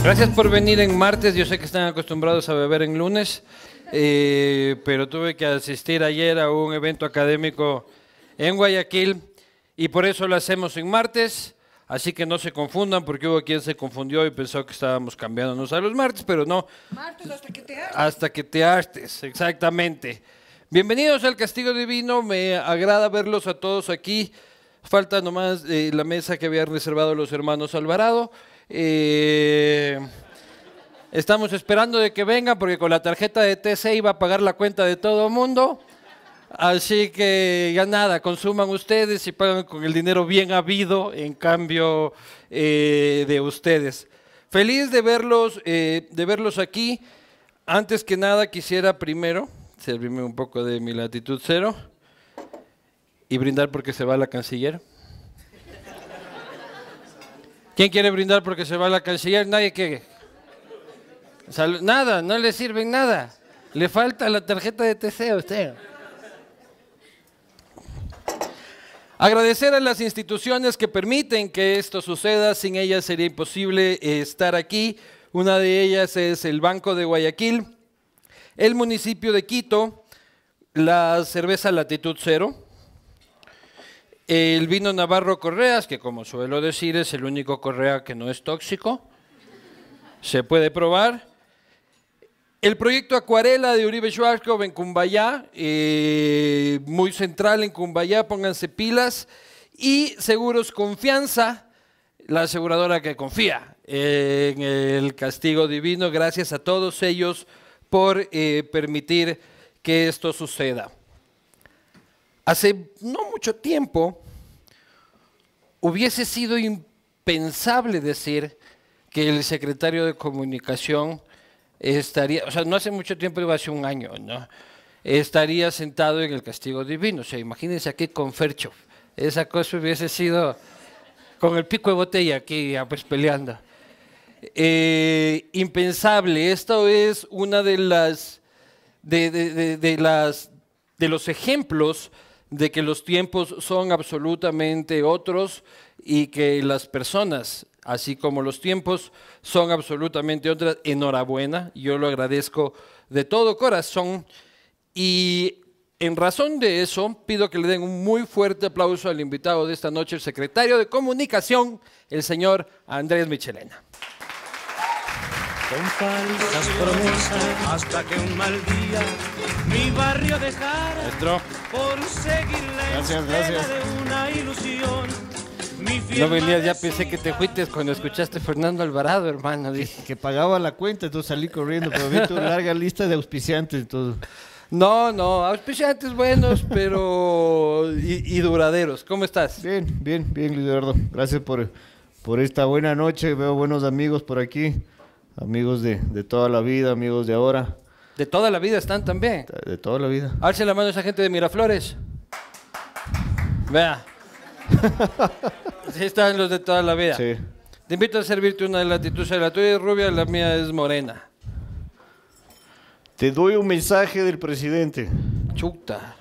Gracias por venir en martes. Yo sé que están acostumbrados a beber en lunes, pero tuve que asistir ayer a un evento académico en Guayaquil y por eso lo hacemos en martes. Así que no se confundan porque hubo quien se confundió y pensó que estábamos cambiándonos a los martes, pero no. Martes hasta que te hartes. Hasta que te hartes, exactamente. Bienvenidos al Castigo Divino. Me agrada verlos a todos aquí. Falta nomás la mesa que habían reservado los hermanos Alvarado. Estamos esperando de que vengan porque con la tarjeta de TC iba a pagar la cuenta de todo el mundo. Así que ya nada, consuman ustedes y pagan con el dinero bien habido en cambio de ustedes. Feliz de verlos aquí. Antes que nada quisiera primero servirme un poco de mi latitud cero y brindar porque se va la canciller. ¿Quién quiere brindar porque se va la canciller? Nadie quiere. Nada, no le sirven nada. Le falta la tarjeta de TC a usted. Agradecer a las instituciones que permiten que esto suceda. Sin ellas sería imposible estar aquí. Una de ellas es el Banco de Guayaquil, el municipio de Quito, la cerveza Latitud Cero, el vino Navarro Correas, que como suelo decir es el único Correa que no es tóxico, se puede probar. El proyecto Acuarela de Uribe Schwarzkopf en Cumbayá, muy central en Cumbayá, pónganse pilas. Y Seguros Confianza, la aseguradora que confía en el Castigo Divino. Gracias a todos ellos por permitir que esto suceda. Hace no mucho tiempo hubiese sido impensable decir que el secretario de Comunicación estaría, o sea, no hace mucho tiempo, iba hace un año, ¿no? Estaría sentado en el Castigo Divino. O sea, imagínense aquí con Fercho. Esa cosa hubiese sido con el pico de botella aquí, ya, pues peleando. Impensable. Esto es una de los ejemplos de que los tiempos son absolutamente otros y que las personas, así como los tiempos, son absolutamente otras. Enhorabuena, yo lo agradezco de todo corazón y en razón de eso pido que le den un muy fuerte aplauso al invitado de esta noche, el secretario de Comunicación, el señor Andrés Michelena. Con falsas promesas hasta que un mal día mi barrio dejara. Maestro, por seguir la Gracias. de una ilusión. no venías, ya pensé que te fuiste cuando escuchaste Fernando Alvarado, hermano. Dije. Que pagaba la cuenta, entonces salí corriendo, pero vi tu larga lista de auspiciantes y todo. No, auspiciantes buenos, pero y duraderos. ¿Cómo estás? Bien, Luis Eduardo. Gracias por esta buena noche. Veo buenos amigos por aquí. Amigos de toda la vida, amigos de ahora. De toda la vida están también. De toda la vida. Alce la mano a esa gente de Miraflores. Vea. Sí están los de toda la vida. Sí. Te invito a servirte una de latitud. La tuya es rubia, la mía es morena. Te doy un mensaje del presidente. Chuta.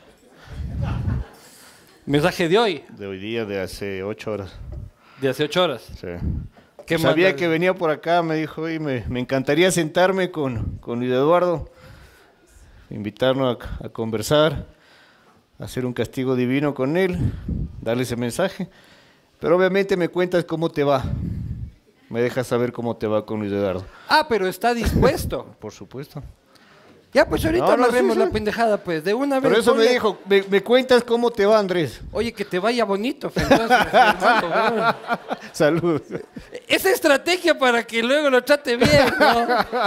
Mensaje de hoy. De hoy día, de hace 8 horas. De hace 8 horas. Sí. ¿Qué Sabía manda? que venía por acá, me dijo, y me encantaría sentarme con Luis Eduardo, invitarnos a conversar, hacer un castigo divino con él, darle ese mensaje. Pero obviamente me cuentas cómo te va. Me dejas saber cómo te va con Luis Eduardo. Ah, pero está dispuesto. Por supuesto. Ya, pues ahorita No, haremos sí. la pendejada, pues, de una vez. Por eso me ponle- dijo, me cuentas cómo te va, Andrés. Oye, que te vaya bonito, entonces, hermano, Salud. esa estrategia para que luego lo trate bien, ¿no?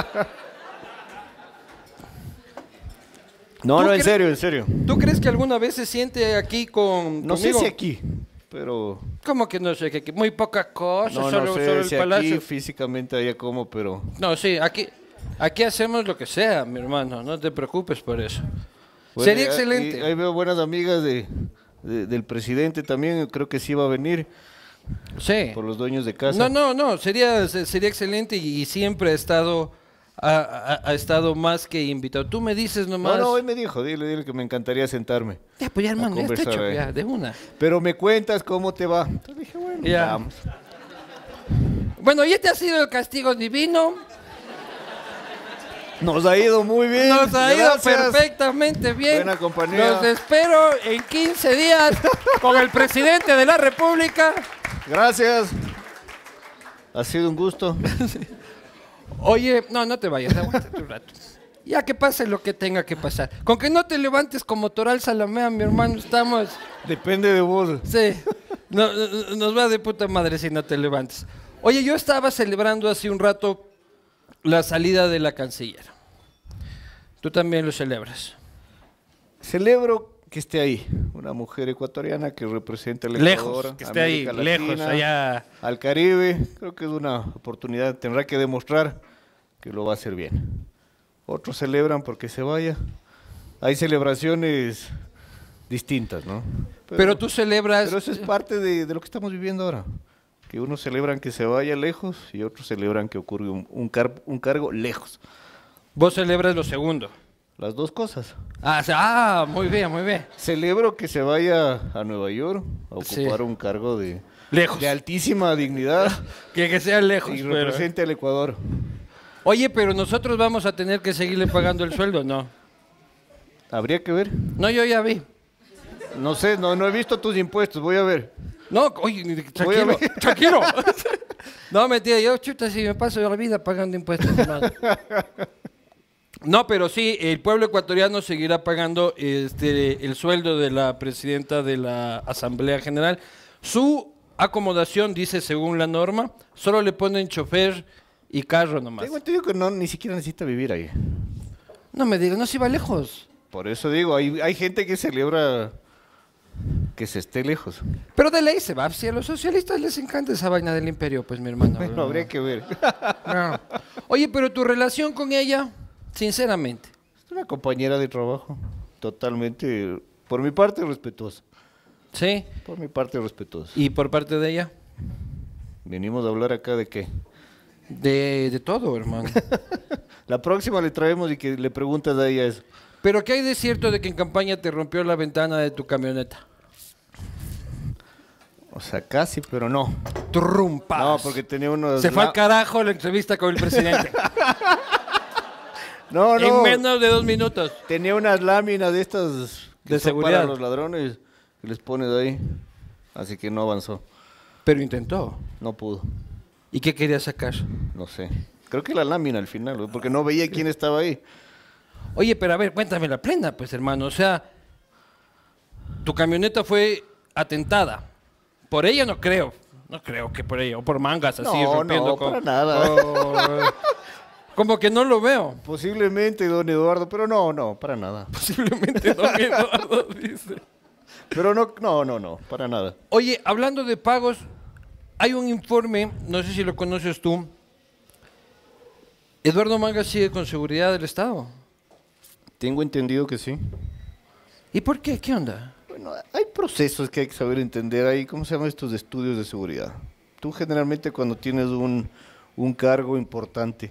No, ¿Tú en crees- serio. ¿Tú crees que alguna vez se siente aquí No sé conmigo? si aquí, pero... ¿Cómo que no sé? Que muy poca cosa, No, solo, no sé solo el si palacio. aquí físicamente haya como, pero... No, sí, aquí hacemos lo que sea, mi hermano, no te preocupes por eso. Bueno, Sería excelente. Ahí veo buenas amigas del presidente también, creo que sí va a venir Sí. por los dueños de casa. No, sería excelente y siempre ha estado más que invitado. Tú me dices nomás. No, hoy me dijo, dile que me encantaría sentarme. Ya, pues ya, hermano, ya está conversar, hecho, ya, de una. Pero me cuentas cómo te va. Entonces dije, bueno, Ya. vamos. Bueno, ya te ha sido el castigo divino. Nos ha ido muy bien. Nos ha ido Gracias. perfectamente bien. Buena compañía. Los espero en 15 días con el presidente de la República. Gracias. Ha sido un gusto. Oye, no te vayas, aguántate un rato. Ya que pase lo que tenga que pasar. Con que no te levantes como Toral Salamea, mi hermano, estamos... Depende de vos. Sí, nos va de puta madre si no te levantes. Oye, yo estaba celebrando hace un rato la salida de la canciller. Tú también lo celebras. Celebro que esté ahí, una mujer ecuatoriana que representa el Ecuador, Lejos, que esté ahí, América lejos, Latina, allá. al Caribe. Creo que es una oportunidad, tendrá que demostrar que lo va a hacer bien. Otros celebran porque se vaya. Hay celebraciones distintas, ¿no? Pero tú celebras... Pero eso es parte de lo que estamos viviendo ahora. Que unos celebran que se vaya lejos y otros celebran que ocurre un cargo lejos. Vos celebras lo segundo. Las dos cosas. Muy bien, muy bien. Celebro que se vaya a Nueva York a Sí. ocupar un cargo de Lejos. altísima dignidad Que sea lejos. y pero- represente al Ecuador. Oye, pero nosotros vamos a tener que seguirle pagando el sueldo, ¿no? Habría que ver. No, yo ya vi. No sé, no he visto tus impuestos, voy a ver. No, oye, Voy a tranquilo, ver. tranquilo. No, mentira, yo chuta, si me paso la vida pagando impuestos, hermano. No, pero sí, el pueblo ecuatoriano seguirá pagando el sueldo de la presidenta de la Asamblea General. Su acomodación, dice según la norma, solo le ponen chofer y carro nomás. Tengo entendido que ni siquiera necesita vivir ahí. No me digas, no se va lejos. Por eso digo, hay gente que celebra que se esté lejos. Pero de ley se va. Si a los socialistas les encanta esa vaina del imperio, pues mi hermano. Bueno, habría que ver. No. Oye, pero tu relación con ella, sinceramente. Es una compañera de trabajo, totalmente, por mi parte, respetuosa. ¿Sí? Por mi parte, respetuosa. ¿Y por parte de ella? Venimos a hablar acá de qué. De todo, hermano. La próxima le traemos y que le preguntas a ella eso. Pero ¿qué hay de cierto de que en campaña te rompió la ventana de tu camioneta? O sea, casi, pero no. Trumpas. No, porque tenía unos... Se fue al carajo la entrevista con el presidente. No, En menos de 2 minutos. Tenía unas láminas de estas que De son seguridad. para los ladrones que les pones ahí. Así que no avanzó. Pero intentó. No pudo. ¿Y qué quería sacar? No sé. Creo que la lámina al final, ¿no? Porque no veía quién estaba ahí. Oye, pero a ver, cuéntame la plena, pues, hermano. O sea, tu camioneta fue atentada. Por ella no creo. No creo que por ella. O por mangas así, No, rompiendo no, para nada. Como que no lo veo. Posiblemente, don Eduardo, pero no, para nada. Posiblemente don Eduardo dice. Pero no, para nada. Oye, hablando de pagos, hay un informe, no sé si lo conoces tú. Eduardo Mangas sigue con seguridad del Estado. Tengo entendido que sí. ¿Y por qué? ¿Qué onda? Bueno, hay procesos que hay que saber entender ahí. ¿Cómo se llaman estos estudios de seguridad? Tú generalmente cuando tienes un cargo importante,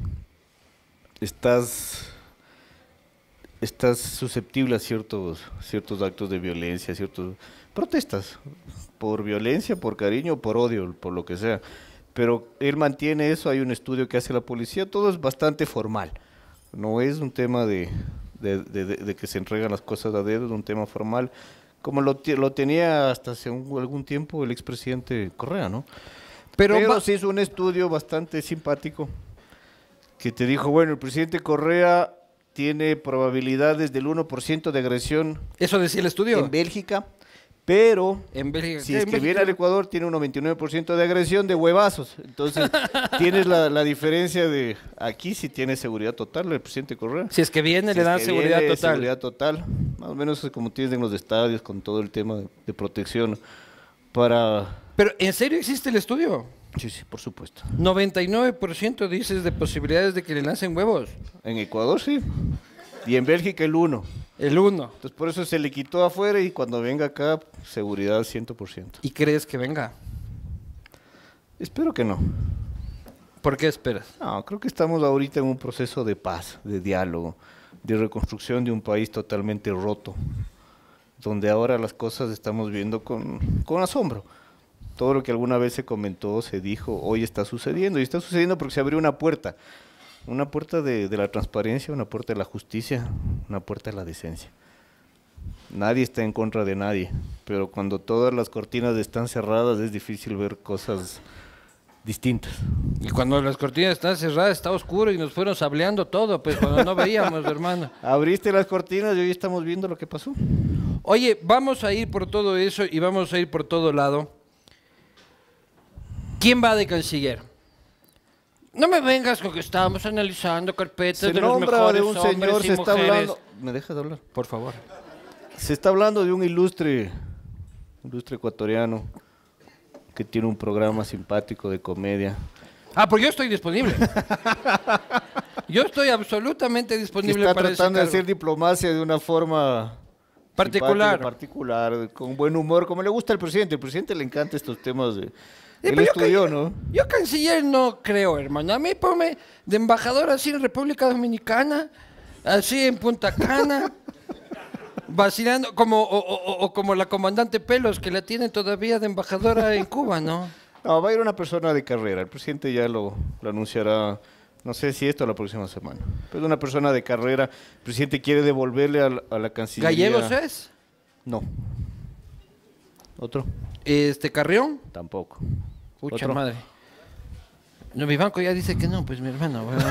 estás susceptible a ciertos actos de violencia, ciertas protestas, por violencia, por cariño, por odio, por lo que sea. Pero él mantiene eso, hay un estudio que hace la policía, todo es bastante formal. No es un tema de que se entregan las cosas a dedo, es un tema formal, como lo tenía hasta hace algún tiempo el expresidente Correa, ¿no? Pero se hizo un estudio bastante simpático que te dijo, bueno, el presidente Correa tiene probabilidades del 1% de agresión ¿Eso decía el estudio? en Bélgica, pero En Bélgica. si ¿Qué? es ¿En que viene Bélgica? al Ecuador tiene un 99% de agresión de huevazos. Entonces tienes la diferencia de aquí sí tiene seguridad total el presidente Correa. Si es que viene, Si le es dan que seguridad viene, total. Seguridad total, más o menos como tienes en los estadios con todo el tema de protección para... Pero, ¿en serio existe el estudio? Sí, por supuesto. 99% dices de posibilidades de que le lancen huevos. En Ecuador sí. Y en Bélgica el 1. El 1. Entonces por eso se le quitó afuera y cuando venga acá, seguridad 100%. ¿Y crees que venga? Espero que no. ¿Por qué esperas? No, creo que estamos ahorita en un proceso de paz, de diálogo, de reconstrucción de un país totalmente roto, donde ahora las cosas estamos viendo con asombro. Todo lo que alguna vez se comentó, se dijo, hoy está sucediendo. Y está sucediendo porque se abrió una puerta. Una puerta de la transparencia, una puerta de la justicia, una puerta de la decencia. Nadie está en contra de nadie, pero cuando todas las cortinas están cerradas es difícil ver cosas distintas. Y cuando las cortinas están cerradas está oscuro y nos fueron sableando todo, pues cuando no veíamos, hermano. Abriste las cortinas y hoy estamos viendo lo que pasó. Oye, vamos a ir por todo eso y vamos a ir por todo lado. ¿Quién va de canciller? No me vengas con que estamos analizando carpetas Se de los nombra mejores de un hombres señor, y se está mujeres. hablando... ¿Me dejas hablar? Por favor. Se está hablando de un ilustre ecuatoriano que tiene un programa simpático de comedia. Ah, pues yo estoy disponible. Yo estoy absolutamente Que disponible está para ese tratando de cargo. hacer diplomacia de una forma Particular. simpática, particular, con buen humor, como le gusta al presidente. Al presidente le encantan estos temas de... Sí, Él pero estudió, ¿no? Yo canciller no creo, hermano. A mí ponme de embajador así en República Dominicana, así en Punta Cana, vacilando, como, o como la comandante Pelos, que la tiene todavía de embajadora en Cuba, ¿no? No, va a ir una persona de carrera. El presidente ya lo anunciará, no sé si esto o la próxima semana. Pero una persona de carrera. El presidente quiere devolverle a la Cancillería... ¿Gallegos es? No. ¿Otro? ¿Carrión? Tampoco. Pucha ¿Otro? madre. No, mi banco ya dice que no, pues mi hermano. Bueno,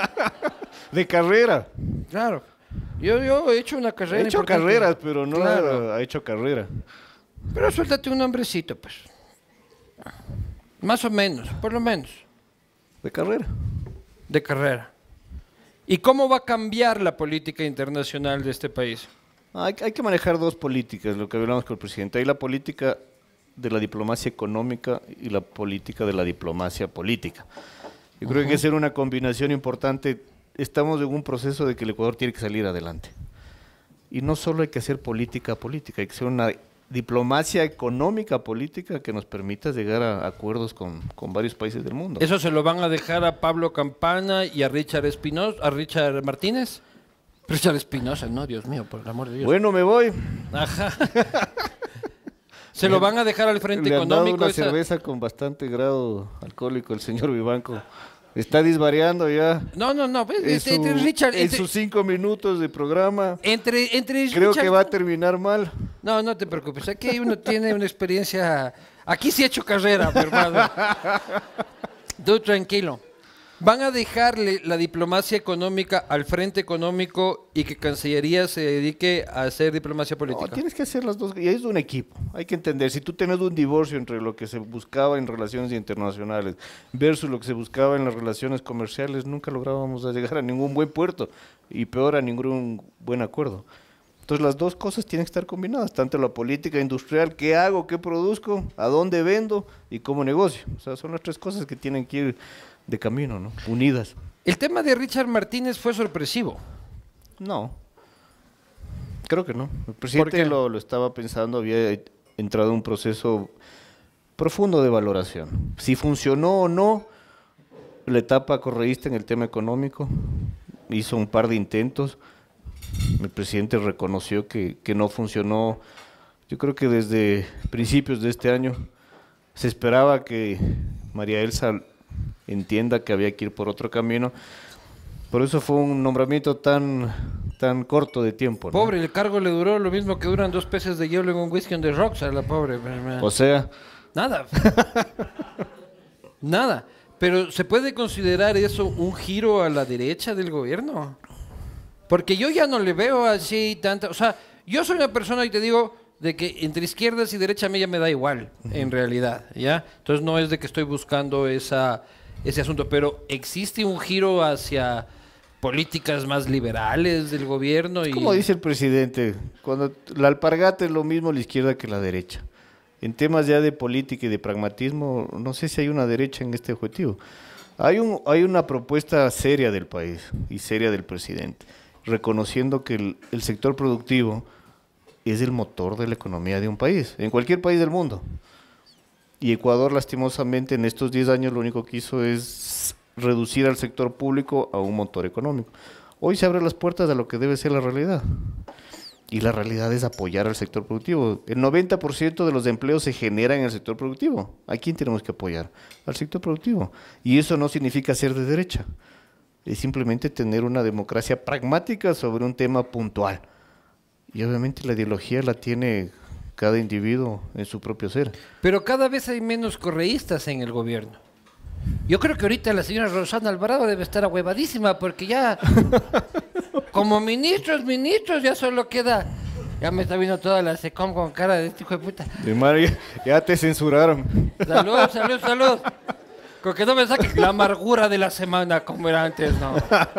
De carrera. claro. Yo he hecho una carrera. Ha hecho importante. carreras, pero no Claro. ha hecho carrera. Pero suéltate un nombrecito, pues. Más o menos, por lo menos. De carrera. De carrera. ¿Y cómo va a cambiar la política internacional de este país? Hay que manejar dos políticas, lo que hablamos con el presidente. Hay la política de la diplomacia económica y la política de la diplomacia política. Yo creo que hay que hacer una combinación importante. Estamos en un proceso de que el Ecuador tiene que salir adelante. Y no solo hay que hacer política política, hay que hacer una diplomacia económica política que nos permita llegar a acuerdos con varios países del mundo. ¿Eso se lo van a dejar a Pablo Campana y a Richard Espinosa, a Richard Martínez? Richard Espinosa, no, Dios mío, por el amor de Dios. Bueno, me voy. Ajá. ¿Se lo van a dejar al Frente Le han dado Económico? una esa- cerveza con bastante grado alcohólico el señor Vivanco. Está disvariando ya. No, pues, En, entre su- Richard, en sus 5 minutos de programa. entre Creo Richard- que va a terminar mal. No te preocupes, aquí uno tiene una experiencia, aquí sí he hecho carrera, mi hermano. Tú tranquilo. ¿Van a dejarle la diplomacia económica al Frente Económico y que Cancillería se dedique a hacer diplomacia No, política? tienes que hacer las dos. Y es un equipo. Hay que entender. Si tú tienes un divorcio entre lo que se buscaba en relaciones internacionales versus lo que se buscaba en las relaciones comerciales, nunca lográbamos llegar a ningún buen puerto. Y peor, a ningún buen acuerdo. Entonces las dos cosas tienen que estar combinadas, tanto la política industrial, qué hago, qué produzco, a dónde vendo y cómo negocio. O sea, son las tres cosas que tienen que ir de camino, ¿no? Unidas. El tema de Richard Martínez fue sorpresivo. No, creo que no. El ¿Por presidente qué? lo estaba pensando, había entrado en un proceso profundo de valoración. Si funcionó o no la etapa correísta en el tema económico, hizo un par de intentos. El presidente reconoció que no funcionó. Yo creo que desde principios de este año se esperaba que María Elsa entienda que había que ir por otro camino. Por eso fue un nombramiento tan corto de tiempo, ¿no? Pobre, el cargo le duró lo mismo que duran 2 peces de hielo en un whisky on the rocks a la pobre. O sea, Nada. Nada. Pero ¿se puede considerar eso un giro a la derecha del gobierno? Porque yo ya no le veo así tanta... O sea, yo soy una persona y te digo de que entre izquierdas y derecha a mí ya me da igual, en realidad, ¿ya? Entonces no es de que estoy buscando ese asunto, pero existe un giro hacia políticas más liberales del gobierno y... como dice el presidente, cuando la alpargata es lo mismo la izquierda que la derecha. En temas ya de política y de pragmatismo, no sé si hay una derecha en este objetivo. Hay una propuesta seria del país y seria del presidente, reconociendo que el sector productivo es el motor de la economía de un país, en cualquier país del mundo. Y Ecuador, lastimosamente, en estos 10 años lo único que hizo es reducir al sector público a un motor económico. Hoy se abren las puertas a lo que debe ser la realidad. Y la realidad es apoyar al sector productivo. El 90% de los empleos se generan en el sector productivo. ¿A quién tenemos que apoyar? Al sector productivo. Y eso no significa ser de derecha. Es simplemente tener una democracia pragmática sobre un tema puntual. Y obviamente la ideología la tiene cada individuo en su propio ser. Pero cada vez hay menos correístas en el gobierno. Yo creo que ahorita la señora Rosana Alvarado debe estar ahuevadísima porque ya, como ministros, ya solo queda... Ya me está viendo toda la SECOM con cara de este hijo de puta. De madre, ya te censuraron. Salud. Con que no me saques la amargura de la semana como era antes, no.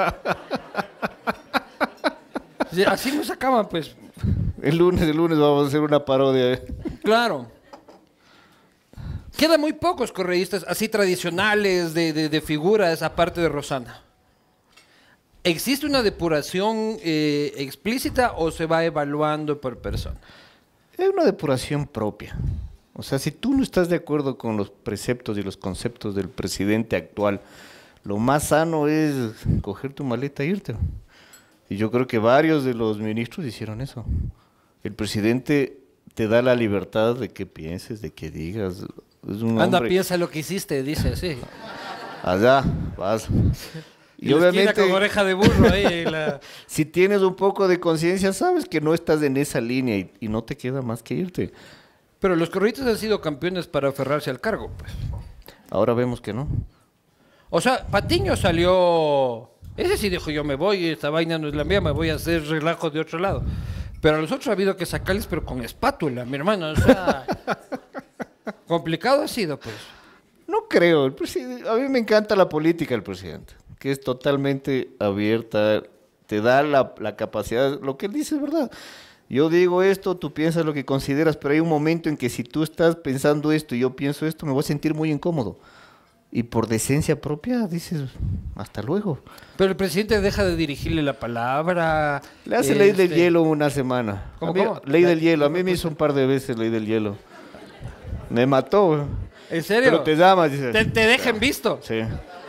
Sí, así me sacaban, pues. El lunes vamos a hacer una parodia. Claro. Quedan muy pocos correístas así tradicionales de figuras aparte de Rosana. ¿Existe una depuración explícita o se va evaluando por persona? Es una depuración propia. O sea, si tú no estás de acuerdo con los preceptos y los conceptos del presidente actual, lo más sano es coger tu maleta e irte. Y yo creo que varios de los ministros hicieron eso. El presidente te da la libertad de que pienses, de que digas. Es un Anda, hombre... piensa lo que hiciste, dice así. Allá, vas. Y obviamente con oreja de burro ahí. Si tienes un poco de conciencia, sabes que no estás en esa línea y no te queda más que irte. Pero los correístas han sido campeones para aferrarse al cargo, pues. Ahora vemos que no. O sea, Patiño salió... Ese sí dijo, yo me voy, esta vaina no es la mía, me voy a hacer relajo de otro lado. Pero a los otros ha habido que sacarles, pero con espátula, mi hermano. O sea, complicado ha sido, pues. No creo. A mí me encanta la política del presidente, que es totalmente abierta, te da la capacidad, lo que él dice es verdad. Yo digo esto, tú piensas lo que consideras, pero hay un momento en que si tú estás pensando esto y yo pienso esto, me voy a sentir muy incómodo. Y por decencia propia dices, hasta luego. Pero el presidente deja de dirigirle la palabra. Le hace ley del hielo una semana. ¿Cómo? Ley del hielo, a mí me hizo un par de veces ley del hielo. Me mató. ¿En serio? Pero te llamas, dice. Te dejen visto. Sí.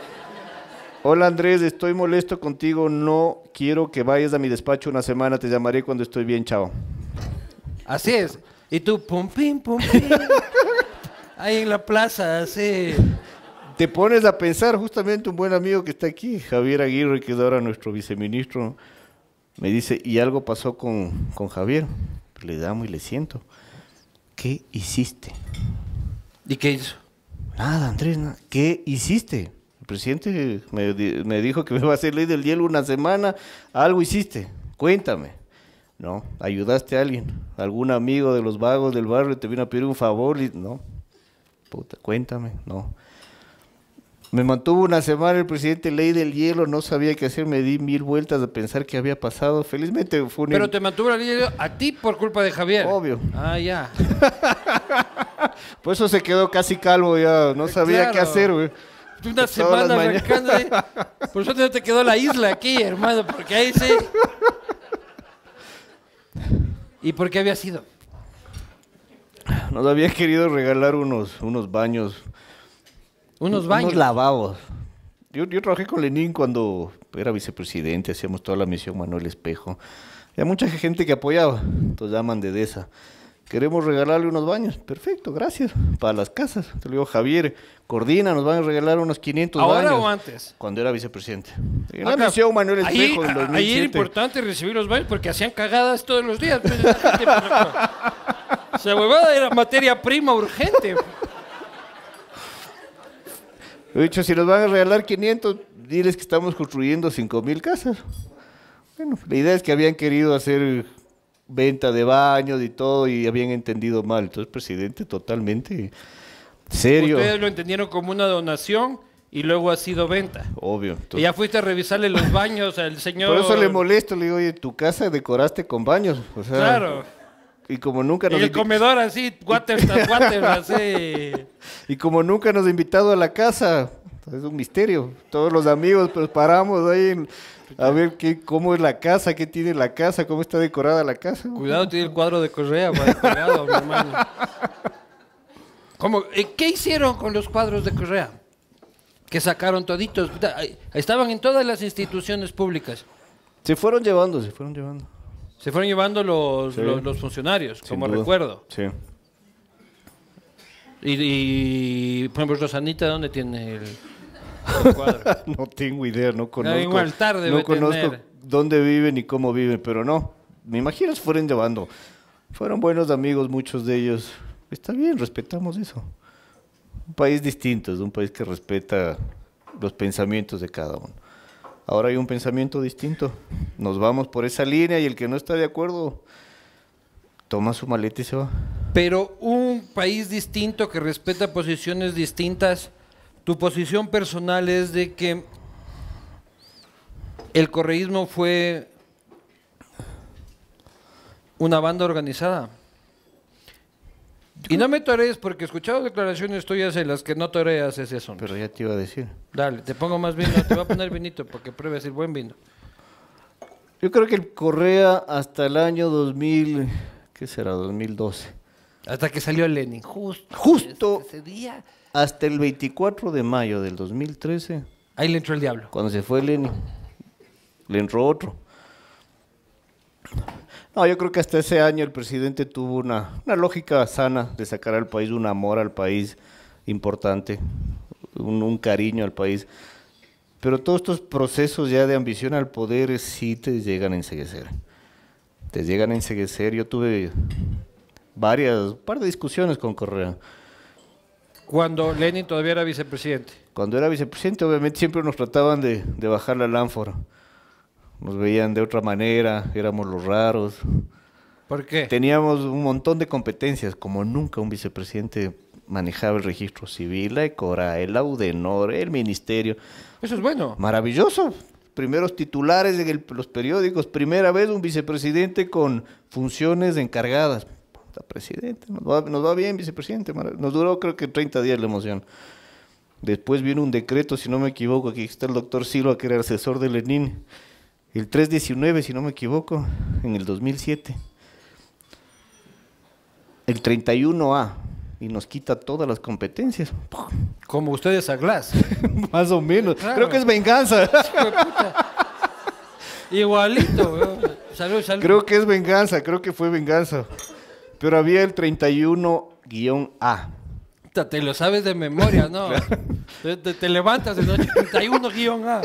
Hola Andrés, estoy molesto contigo, no quiero que vayas a mi despacho una semana, te llamaré cuando estoy bien, chao. Así es. Y tú, pum, pim, ahí en la plaza, así. Te pones a pensar, justamente un buen amigo que está aquí, Javier Aguirre, que es ahora nuestro viceministro, me dice, y algo pasó con Javier. Le damos y le siento. ¿Qué hiciste? ¿Y qué hizo? Nada, Andrés, nada. ¿Qué hiciste? El presidente me dijo que me va a hacer ley del hielo una semana. Algo hiciste. Cuéntame. No, ayudaste a alguien. Algún amigo de los vagos del barrio te vino a pedir un favor. No. Puta, cuéntame. No. Me mantuvo una semana el presidente ley del hielo. No sabía qué hacer. Me di 1000 vueltas de pensar qué había pasado. Felizmente fue un... Pero te mantuvo la ley del hielo a ti por culpa de Javier. Obvio. Ah, ya. Por eso se quedó casi calvo ya. No sabía Claro. qué hacer, güey. Una semana arrancando ahí. Por eso no te quedó la isla aquí, hermano, porque ahí sí. ¿Y por qué había sido? Nos había querido regalar unos baños. Unos baños. Unos lavabos. Yo trabajé con Lenín cuando era vicepresidente, hacíamos toda la misión Manuel Espejo. Había mucha gente que apoyaba, entonces llaman de DESA. Queremos regalarle unos baños. Perfecto, gracias. Para las casas. Te lo digo, Javier, coordina, nos van a regalar unos 500 baños. ¿Ahora o antes? Cuando era vicepresidente. En Ah, la claro. misión Manuel Espejo en Ahí 2007. era importante recibir los baños porque hacían cagadas todos los días. Pues, o sea, huevada era materia prima urgente. He dicho, si nos van a regalar 500, diles que estamos construyendo 5,000 casas. Bueno, la idea es que habían querido hacer venta de baños y todo y habían entendido mal. Entonces, presidente, totalmente serio. Ustedes lo entendieron como una donación y luego ha sido venta. Obvio. Y Entonces, ya fuiste a revisarle los baños al señor. por eso le molesto, le digo, oye, tu casa decoraste con baños. O sea, Claro. Y como nunca Y nos el comedor así, water tras water, así. y como nunca nos ha invitado a la casa, es un misterio. Todos los amigos pues paramos ahí a ver cómo es la casa, qué tiene la casa, cómo está decorada la casa. Cuidado, tiene el cuadro de Correa, va, cuidado, mi hermano. ¿Cómo? ¿Qué hicieron con los cuadros de Correa? Que sacaron toditos. Estaban en todas las instituciones públicas. Se fueron llevando. Se fueron llevando Sí. los funcionarios, Sin como duda. recuerdo. Sí. Por ejemplo, Rosanita, ¿dónde tiene el cuadro? No tengo idea, no conozco. En un altar debe no conozco tener. dónde viven y cómo viven, pero no. Me imagino se fueron llevando. Fueron buenos amigos, muchos de ellos. Está bien, respetamos eso. Un país distinto, es un país que respeta los pensamientos de cada uno. Ahora hay un pensamiento distinto. Nos vamos por esa línea y el que no está de acuerdo toma su maleta y se va. Pero un país distinto que respeta posiciones distintas, tu posición personal es de que el correísmo fue una banda organizada. Y no me torees porque he escuchado declaraciones tuyas en las que no toreas ese asunto. Pero ya te iba a decir. Dale, te pongo más vino, te voy a poner vinito porque pruebes el buen vino. Yo creo que el Correa hasta el año 2000, ¿qué será? 2012. Hasta que salió Lenin. Justo ese día. hasta el 24 de mayo del 2013, Ahí le entró el diablo. cuando se fue Lenin, le entró otro. No, yo creo que hasta ese año el presidente tuvo una lógica sana de sacar al país, un amor al país importante, un cariño al país. Pero todos estos procesos ya de ambición al poder sí te llegan a enceguecer. Te llegan a enceguecer. Yo tuve un par de discusiones con Correa. Cuando Lenin todavía era vicepresidente. Cuando era vicepresidente, obviamente siempre nos trataban de bajar la lámpara. Nos veían de otra manera, éramos los raros. ¿Por qué? Teníamos un montón de competencias, como nunca un vicepresidente manejaba el registro civil, la ECORA, el AUDENOR, el ministerio. Eso es bueno. Maravilloso. Primeros titulares en los periódicos. Primera vez un vicepresidente con funciones encargadas. Puta, presidente, nos va bien, vicepresidente. Nos duró creo que 30 días la emoción. Después vino un decreto, si no me equivoco, aquí está el doctor Silva, que era el asesor de Lenin. El 319, si no me equivoco, en el 2007. El 31A, y nos quita todas las competencias. Como ustedes a Glass. Más o menos. Claro. Creo que es venganza. Igualito. weón. Salud, salud. Creo que es venganza, creo que fue venganza. Pero había el 31-A. Puta, te lo sabes de memoria, ¿no? Te levantas de noche 31-A.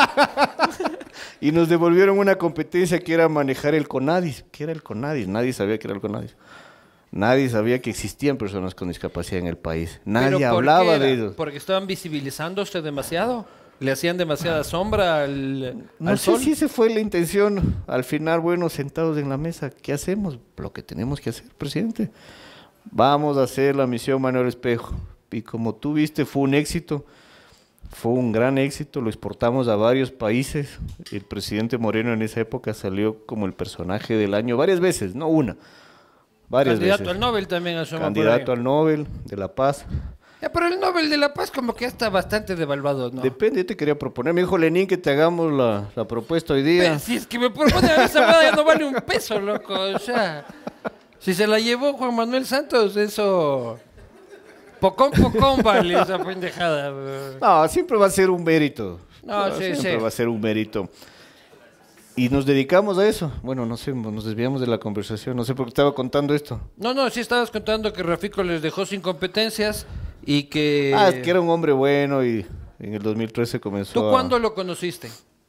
Y nos devolvieron una competencia que era manejar el CONADIS. ¿Qué era el CONADIS? Nadie sabía que era el CONADIS. Nadie sabía que existían personas con discapacidad en el país. Nadie ¿Pero por hablaba qué era? de ellos. ¿Porque estaban visibilizándose demasiado? ¿Le hacían demasiada sombra al No sé sol? si esa fue la intención. Al final, bueno, sentados en la mesa, ¿qué hacemos? Lo que tenemos que hacer, presidente. Vamos a hacer la misión Manuel Espejo. Y como tú viste, fue un éxito. Fue un gran éxito, lo exportamos a varios países. El presidente Moreno en esa época salió como el personaje del año varias veces, no una, varias Candidato veces. al Nobel también asoma por Candidato ahí. al Nobel de la Paz. Ya, pero el Nobel de la Paz como que ya está bastante devaluado, ¿no? Depende, yo te quería proponer. Me dijo Lenin que te hagamos la propuesta hoy día. Pero si es que me propone esa madre ya no vale un peso, loco. O sea, si se la llevó Juan Manuel Santos, eso... Pocón vale esa pendejada. weón. No, siempre va a ser un mérito. No, sí, siempre sí. va a ser un mérito. Y nos dedicamos a eso. Bueno, no sé, nos desviamos de la conversación. No sé por qué estaba contando esto. No, sí estabas contando que Rafico les dejó sin competencias y que... Es que era un hombre bueno y en el 2013 comenzó ¿Tú cuándo lo conociste?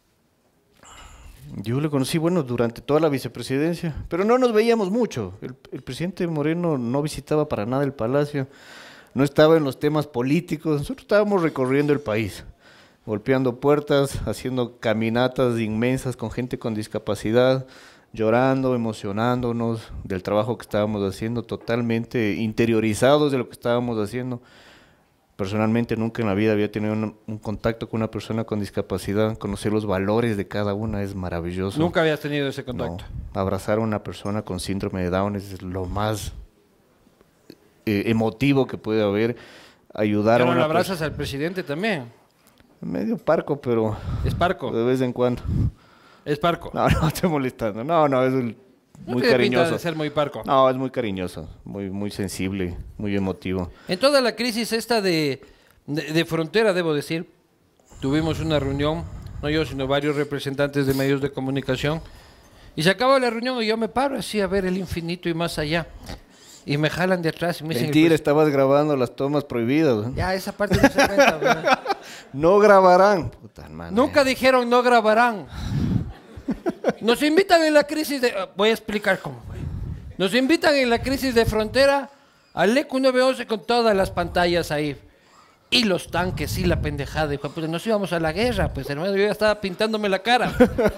Yo le conocí, bueno, durante toda la vicepresidencia, pero no nos veíamos mucho. El presidente Moreno no visitaba para nada el palacio, no estaba en los temas políticos. Nosotros estábamos recorriendo el país, golpeando puertas, haciendo caminatas inmensas con gente con discapacidad, llorando, emocionándonos del trabajo que estábamos haciendo, totalmente interiorizados de lo que estábamos haciendo. Personalmente nunca en la vida había tenido un contacto con una persona con discapacidad. Conocer los valores de cada una es maravilloso. Nunca habías tenido ese contacto. No, abrazar a una persona con síndrome de Down es lo más emotivo que puede haber. Ayudar Pero a lo una abrazas al presidente también. medio parco, pero Es parco. de vez en cuando. Es parco. No, no estoy molestando. No, es No muy tiene pinta cariñoso. de ser muy parco. No, es muy cariñoso, muy sensible, muy emotivo. En toda la crisis esta de frontera, debo decir, tuvimos una reunión, no yo, sino varios representantes de medios de comunicación, Y se acaba la reunión y yo me paro así a ver el infinito y más allá. Y me jalan de atrás y me dicen... Mentira, estabas grabando las tomas prohibidas. ¿No? Ya, esa parte no se cuenta, ¿verdad? No grabarán. Puta madre. Nunca dijeron no grabarán. Nos invitan en la crisis de... Voy a explicar cómo fue. Nos invitan en la crisis de frontera al ECU 911 con todas las pantallas ahí. Y los tanques, y la pendejada. Dijo, pues nos íbamos a la guerra, pues hermano, yo ya estaba pintándome la cara.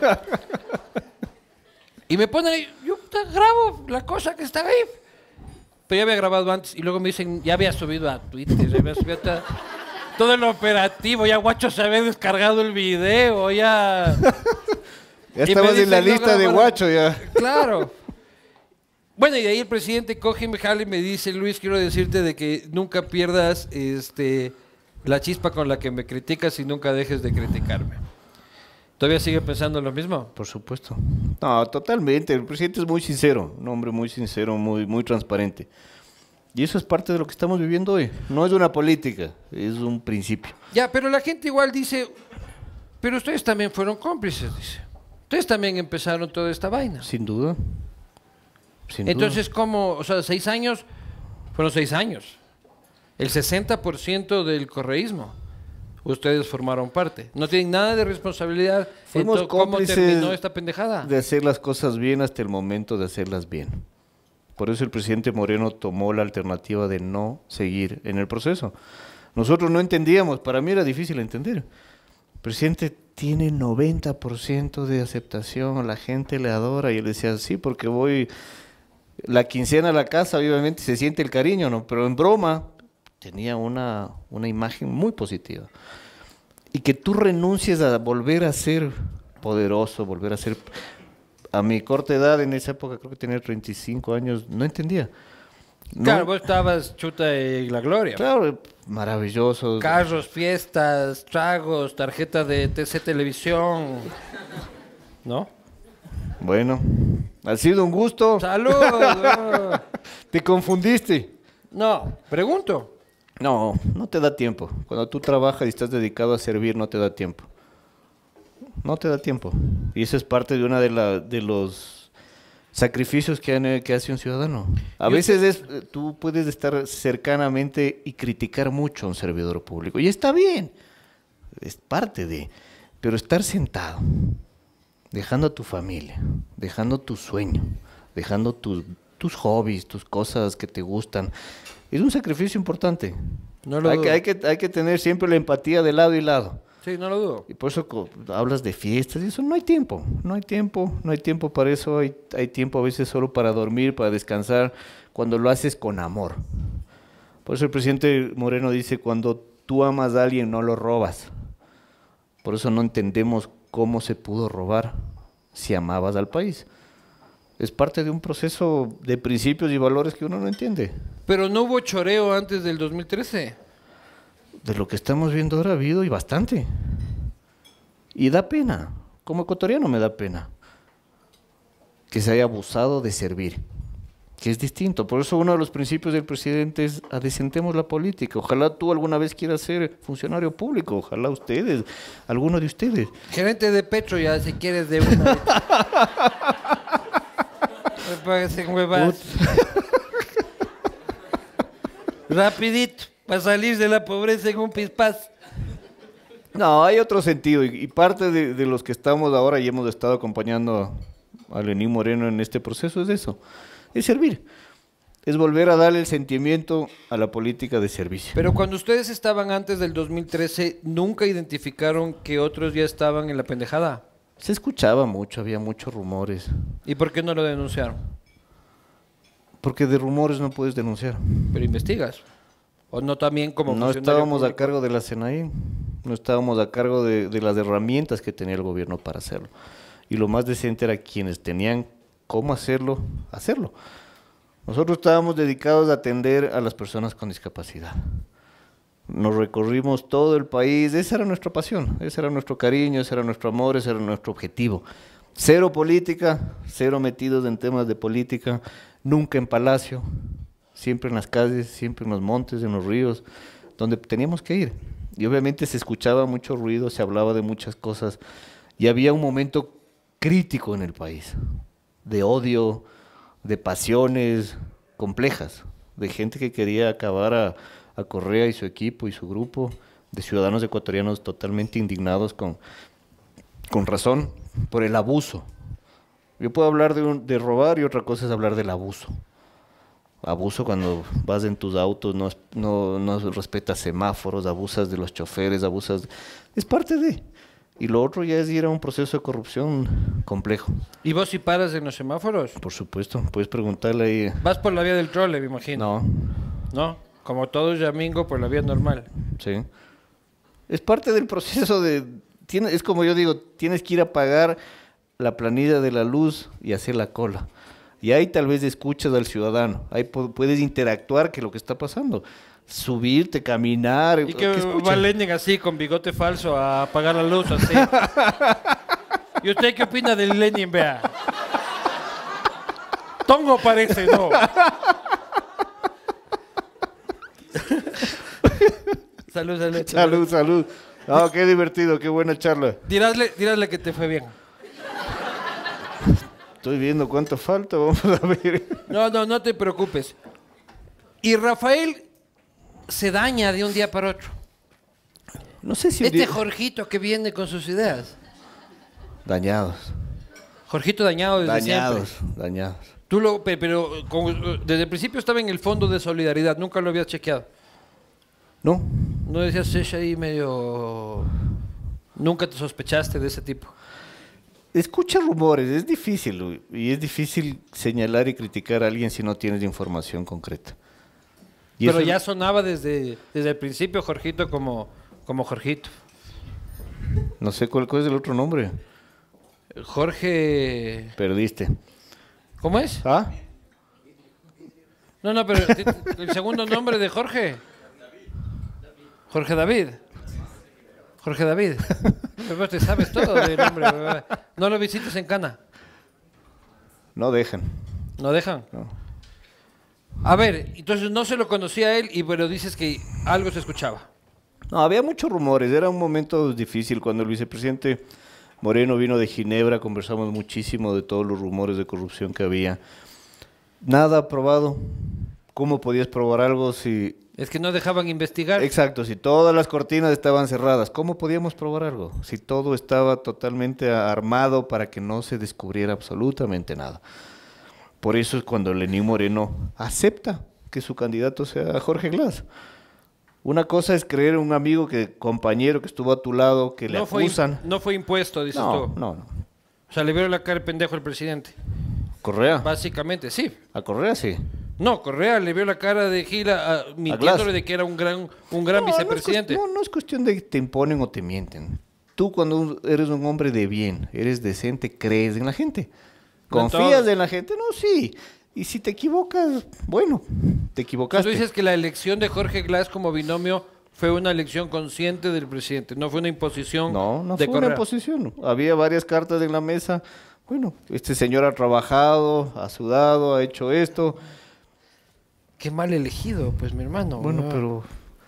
Y me ponen ahí, yo grabo la cosa que está ahí. Pero ya había grabado antes y luego me dicen, ya había subido a Twitter, ya había subido todo el operativo, ya Guacho se había descargado el video, ya... Ya estabas en la lista de Guacho, ya. Claro. Bueno, y de ahí el presidente coge y me jala y me dice, Luis, quiero decirte de que nunca pierdas la chispa con la que me criticas y nunca dejes de criticarme. ¿Todavía sigue pensando lo mismo? Por supuesto. No, totalmente. El presidente es muy sincero, un hombre muy sincero, muy transparente. Y eso es parte de lo que estamos viviendo hoy. No es una política, es un principio. Ya, pero la gente igual dice, pero ustedes también fueron cómplices, dice. Ustedes también empezaron toda esta vaina. Sin duda. Entonces, ¿cómo? O sea, 6 años, fueron 6 años. El 60% del correísmo, ustedes formaron parte. No tienen nada de responsabilidad Fuimos en cómo cómplices terminó esta pendejada. de hacer las cosas bien hasta el momento de hacerlas bien. Por eso el presidente Moreno tomó la alternativa de no seguir en el proceso. Nosotros no entendíamos, para mí era difícil entender. El presidente tiene 90% de aceptación, la gente le adora. Y él decía, sí, porque voy la quincena a la casa, obviamente se siente el cariño, ¿no? Pero en broma tenía una imagen muy positiva. Y que tú renuncies a volver a ser poderoso, volver a ser... A mi corta edad, en esa época, creo que tenía 35 años, no entendía. No, Claro, vos estabas chuta en la gloria. claro, maravilloso. Carros, fiestas, tragos, tarjeta de TC Televisión. ¿No? Bueno, ha sido un gusto. ¡Salud! Te confundiste. No, pregunto. No, no te da tiempo. Cuando tú trabajas y estás dedicado a servir, no te da tiempo. No te da tiempo. Y eso es parte de una de los sacrificios que hace un ciudadano. A veces tú puedes estar cercanamente y criticar mucho a un servidor público. Y está bien. Es parte de... Pero estar sentado, dejando a tu familia, dejando tu sueño, dejando tus hobbies, tus cosas que te gustan, es un sacrificio importante. No lo hay, dudo. que, hay que tener siempre la empatía de lado y lado. Sí, no lo dudo. Y por eso hablas de fiestas y eso, no hay tiempo, no hay tiempo para eso, hay tiempo a veces solo para dormir, para descansar, cuando lo haces con amor. Por eso el presidente Moreno dice, cuando tú amas a alguien no lo robas. Por eso no entendemos cómo se pudo robar si amabas al país. Es parte de un proceso de principios y valores que uno no entiende. Pero no hubo choreo antes del 2013. De lo que estamos viendo ahora ha habido y bastante. Y da pena, como ecuatoriano me da pena que se haya abusado de servir, que es distinto. Por eso uno de los principios del presidente es adecentemos la política. Ojalá tú alguna vez quieras ser funcionario público, ojalá ustedes, alguno de ustedes. Gerente de Petro ya, si quieres de una. Me parecen huevas. Rapidito, para salir de la pobreza en un pispás. No, hay otro sentido y parte de los que estamos ahora y hemos estado acompañando a Lenín Moreno en este proceso es eso, es servir, es volver a darle el sentimiento a la política de servicio. Pero cuando ustedes estaban antes del 2013, ¿nunca identificaron que otros ya estaban en la pendejada? Se escuchaba mucho, había muchos rumores, ¿Y por qué no lo denunciaron? porque de rumores no puedes denunciar. Pero investigas. ¿O no también como No funcionario estábamos a público? cargo de la CNI, no estábamos a cargo de las herramientas que tenía el gobierno para hacerlo. Y lo más decente era quienes tenían cómo hacerlo, hacerlo. Nosotros estábamos dedicados a atender a las personas con discapacidad. Nos recorrimos todo el país, esa era nuestra pasión, ese era nuestro cariño, ese era nuestro amor, ese era nuestro objetivo. Cero política, cero metidos en temas de política, nunca en palacio, siempre en las calles, siempre en los montes, en los ríos, donde teníamos que ir. Y obviamente se escuchaba mucho ruido, se hablaba de muchas cosas, y había un momento crítico en el país, de odio, de pasiones complejas, de gente que quería acabar a Correa y su equipo y su grupo, de ciudadanos ecuatorianos totalmente indignados con razón por el abuso. Yo puedo hablar de robar y otra cosa es hablar del abuso. Abuso cuando vas en tus autos, no respetas semáforos, abusas de los choferes, abusas... Es parte de... Y lo otro ya es ir a un proceso de corrupción complejo. ¿Y vos si paras en los semáforos? Por supuesto, puedes preguntarle ahí... Vas por la vía del trole, me imagino. No, ¿No? Como todo Yamingo por la vía normal. sí. Es parte del proceso de... es como yo digo, tienes que ir a pagar la planilla de la luz y hacer la cola. Y ahí tal vez escuchas al ciudadano, ahí puedes interactuar que lo que está pasando. Subirte, caminar. Y que va Lenin así, con bigote falso, a apagar la luz, así. ¿Y usted qué opina del Lenin, vea? Tongo parece, ¿no? Salud, salud. Salud, salud. No, qué divertido, qué buena charla. Dirásle que te fue bien. Estoy viendo cuánto falta, vamos a ver. No te preocupes. Y Rafael se daña de un día para otro. No sé si... Este Jorgito que viene con sus ideas. Dañados. Jorgito dañado desde Dañados, siempre. dañados. Pero desde el principio estaba en el fondo de solidaridad, nunca lo habías chequeado. No, ¿No decías ese ahí medio... Nunca te sospechaste de ese tipo? escucha rumores, es difícil, Luis, y es difícil señalar y criticar a alguien si no tienes información concreta. Y Pero eso- ya sonaba desde el principio Jorgito como Jorgito. No sé cuál es el otro nombre. Jorge... Perdiste. ¿Cómo es? ¿Ah? No, pero el segundo nombre de Jorge. Jorge David. Jorge David. Pero te sabes todo del nombre. No lo visites en Cana. No dejan. ¿No dejan? No. A ver, entonces no se lo conocía a él, pero dices que algo se escuchaba. No, había muchos rumores, era un momento difícil cuando el vicepresidente Moreno vino de Ginebra, conversamos muchísimo de todos los rumores de corrupción que había. Nada probado. ¿Cómo podías probar algo si... Es que no dejaban investigar. Exacto, si todas las cortinas estaban cerradas, ¿cómo podíamos probar algo? Si todo estaba totalmente armado para que no se descubriera absolutamente nada. Por eso es cuando Lenín Moreno acepta que su candidato sea Jorge Glass. Una cosa es creer en un amigo, compañero que estuvo a tu lado, que le acusan. No fue impuesto, dices No, tú. no. O sea, le vieron la cara de pendejo al presidente. Correa. Básicamente, sí. A Correa sí. No, Correa le vio la cara de Gila mintiéndole de que era un gran vicepresidente. No es cuestión de que te imponen o te mienten. Tú cuando eres un hombre de bien, eres decente, crees en la gente. No en ¿Confías todos. en la gente? No, sí. Y si te equivocas, bueno, te Tú equivocaste. dices que la elección de Jorge Glass como binomio fue una elección consciente del presidente, no fue una imposición No de fue Correa. una posición. Había varias cartas en la mesa. Bueno, este señor ha trabajado, ha sudado, ha hecho esto. Qué mal elegido, pues mi hermano. Bueno, ¿no? pero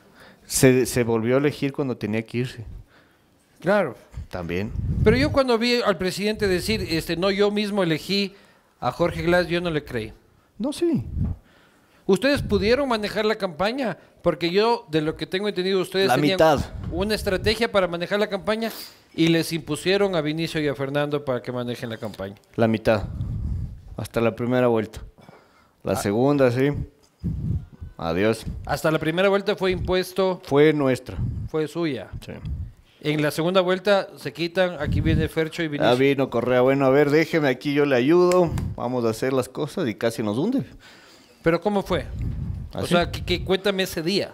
se volvió a elegir cuando tenía que irse. Claro. También. Pero yo cuando vi al presidente decir, no, yo mismo elegí a Jorge Glass, yo no le creí. No, sí. ¿Ustedes pudieron manejar la campaña? Porque yo, de lo que tengo entendido, ustedes La tenían mitad. una estrategia para manejar la campaña y les impusieron a Vinicio y a Fernando para que manejen la campaña. La mitad. Hasta la primera vuelta. La segunda, sí. Adiós. Hasta la primera vuelta fue impuesto, Fue nuestra. fue suya. Sí. En la segunda vuelta se quitan, aquí viene Fercho y Vinicio. Ya vino Correa. Bueno, a ver, déjeme aquí, yo le ayudo. Vamos a hacer las cosas y casi nos hunde. ¿Pero cómo fue? O ¿Así? sea, cuéntame ese día.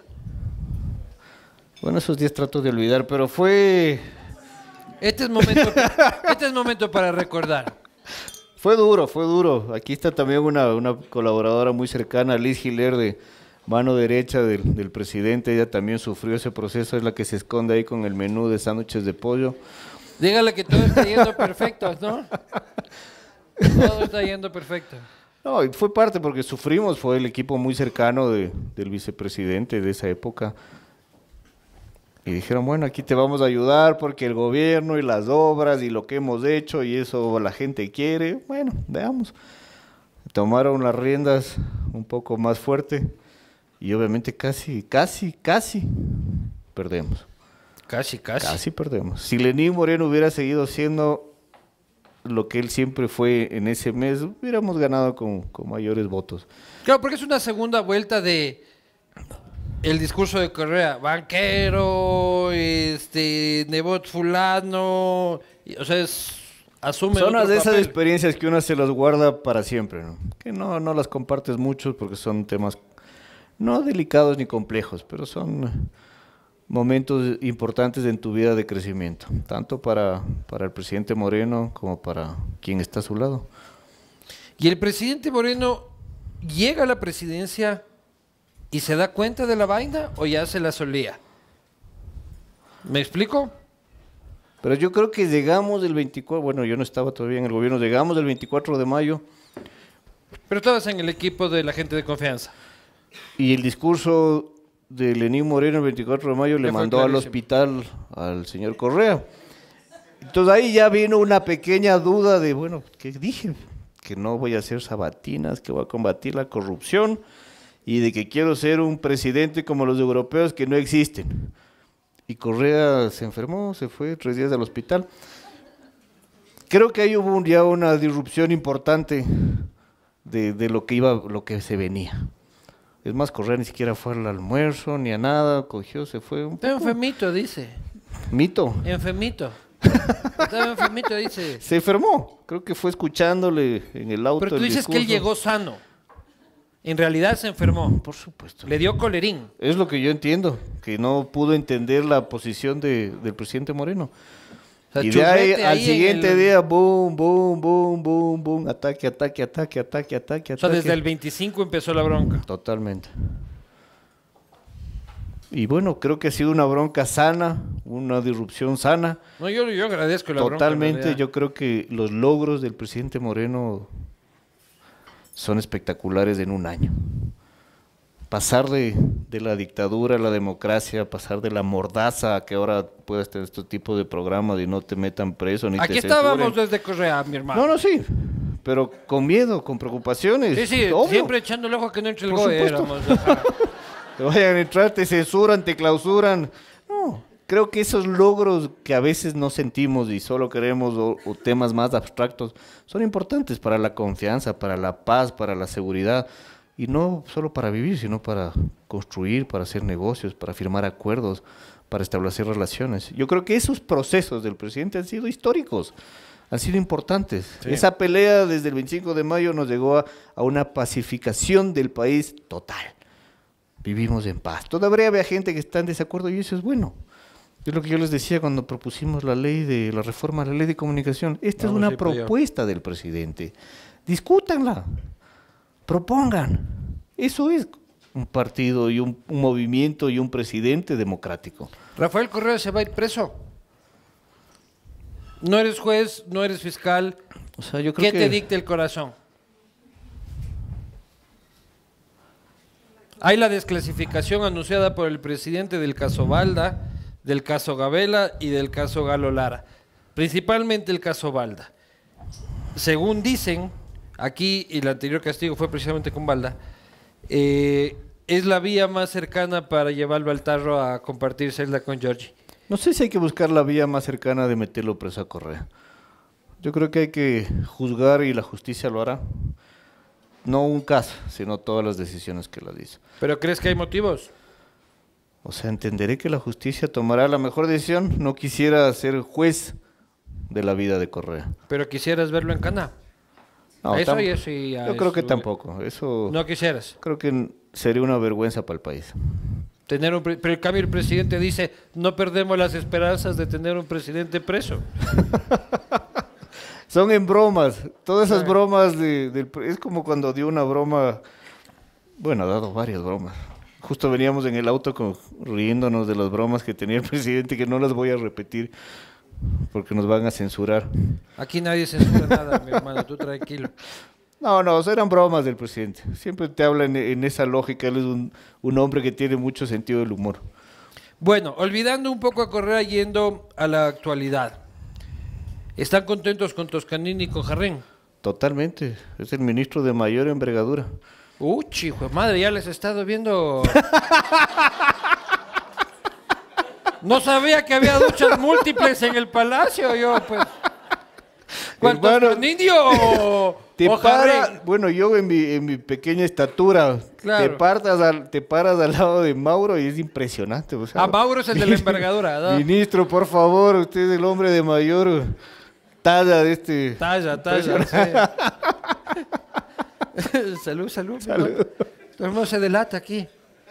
Bueno, esos días trato de olvidar, pero fue... Este es momento para recordar. Fue duro, fue duro. Aquí está también una colaboradora muy cercana, Liz Giler, de mano derecha del presidente. Ella también sufrió ese proceso, es la que se esconde ahí con el menú de sándwiches de pollo. Dígale que todo está yendo perfecto, ¿no? Todo está yendo perfecto. No, y fue parte porque sufrimos, fue el equipo muy cercano del vicepresidente de esa época. Y dijeron, bueno, aquí te vamos a ayudar porque el gobierno y las obras y lo que hemos hecho y eso la gente quiere. Bueno, veamos. Tomaron las riendas un poco más fuerte y obviamente casi perdemos. Casi perdemos. Si Lenín Moreno hubiera seguido siendo lo que él siempre fue en ese mes, hubiéramos ganado con mayores votos. Claro, porque es una segunda vuelta de el discurso de Correa, banquero, Nebot fulano, o sea, asume Son otro unas de esas papel. experiencias que uno se las guarda para siempre, ¿no? Que no las compartes mucho porque son temas no delicados ni complejos, pero son momentos importantes en tu vida de crecimiento, tanto para el presidente Moreno como para quien está a su lado. Y el presidente Moreno llega a la presidencia y se da cuenta de la vaina o ya se la solía. ¿Me explico? Pero yo creo que llegamos el 24, bueno, yo no estaba todavía en el gobierno, llegamos el 24 de mayo Pero estabas en el equipo de la gente de confianza. y el discurso de Lenín Moreno el 24 de mayo le Le fue mandó al clarísimo. hospital al señor Correa. Entonces ahí ya vino una pequeña duda de, bueno, ¿qué dije? Que no voy a hacer sabatinas, que voy a combatir la corrupción y de que quiero ser un presidente como los europeos que no existen. Y Correa se enfermó, se fue 3 días al hospital. Creo que ahí hubo ya una disrupción importante de lo que se venía. Es más, Correa ni siquiera fue al almuerzo ni a nada, cogió, se fue un Está poco. enfermito, dice. Mito. Enfermito. Estaba enfermito, dice. Se enfermó. Creo que fue escuchándole en el auto. Pero tú el dices que él discurso. llegó sano. En realidad se enfermó. Por supuesto. Le dio colerín. Es lo que yo entiendo, que no pudo entender la posición del presidente Moreno. O sea, Y de ahí, churrete al ahí siguiente en el- día, boom, boom, boom, boom, boom, ataque, ataque, ataque, ataque, ataque, O sea, ataque. desde el 25 empezó la bronca. Totalmente. Y bueno, creo que ha sido una bronca sana, una disrupción sana. No, yo agradezco la bronca. en Totalmente, realidad. yo creo que los logros del presidente Moreno son espectaculares en un año. Pasar de la dictadura a la democracia, pasar de la mordaza a que ahora puedas tener este tipo de programas y no te metan preso ni Aquí te estábamos censuren. desde Correa, mi hermano. No, sí, pero con miedo, con preocupaciones. Sí, sí, obvio. siempre echando el ojo a que no entre el Por GOE. supuesto. Éramos, ajá. Te vayan a entrar, te censuran, te clausuran. No, creo que esos logros que a veces no sentimos y solo queremos o temas más abstractos son importantes para la confianza, para la paz, para la seguridad. Y no solo para vivir, sino para construir, para hacer negocios, para firmar acuerdos, para establecer relaciones. Yo creo que esos procesos del presidente han sido históricos, han sido importantes. Sí. Esa pelea desde el 25 de mayo nos llegó a una pacificación del país total. Vivimos en paz. Todavía había gente que está en desacuerdo y eso es bueno. Es lo que yo les decía cuando propusimos la reforma a la ley de comunicación. Esta Vamos es a una ir para allá. propuesta del presidente. Discútanla, propongan. Eso es un partido y un movimiento y un presidente democrático. Rafael Correa se va a ir preso. No eres juez, no eres fiscal. O sea, yo creo ¿Qué te dicta el corazón? Hay la desclasificación anunciada por el presidente del caso Balda, del caso Gabela y del caso Galo Lara. Principalmente el caso Balda. Según dicen, aquí, y el anterior castigo fue precisamente con Balda, es la vía más cercana para llevarlo al tarro a compartir celda con Giorgi. No sé si hay que buscar la vía más cercana de meterlo preso a Correa. Yo creo que hay que juzgar y la justicia lo hará. No un caso, sino todas las decisiones que las hizo. ¿Pero crees que hay motivos? O sea, entenderé que la justicia tomará la mejor decisión. No quisiera ser juez de la vida de Correa. ¿Pero quisieras verlo en Cana? No, Eso y eso y ya yo creo que eso- tampoco. Eso No quisieras. creo que sería una vergüenza para el país. Pero en cambio el presidente dice, no perdemos las esperanzas de tener un presidente preso. Son en bromas. Todas esas bromas es como cuando dio una broma. Bueno, ha dado varias bromas. Justo veníamos en el auto riéndonos de las bromas que tenía el presidente, que no las voy a repetir porque nos van a censurar. Aquí nadie censura nada, mi hermano, tú tranquilo. No, eran bromas del presidente. Siempre te habla en esa lógica. Él es un hombre que tiene mucho sentido del humor. Bueno, olvidando un poco a Correa, yendo a la actualidad. ¿Están contentos con Toscanini y con Jarrín? Totalmente. Es el ministro de mayor envergadura. Hijo de madre, ya les he estado viendo. No sabía que había duchas múltiples en el palacio, yo pues. ¿Cuántos Hermano, Toscanini o Jarrín? Bueno, yo en mi pequeña estatura, Claro. te paras al lado de Mauro y es impresionante. O sea, Ah, Mauro es el de la envergadura, ¿no? Ministro, por favor, usted es el hombre de mayor talla de este... Talla, sí. Salud. Salud. Todo el mundo se delata aquí.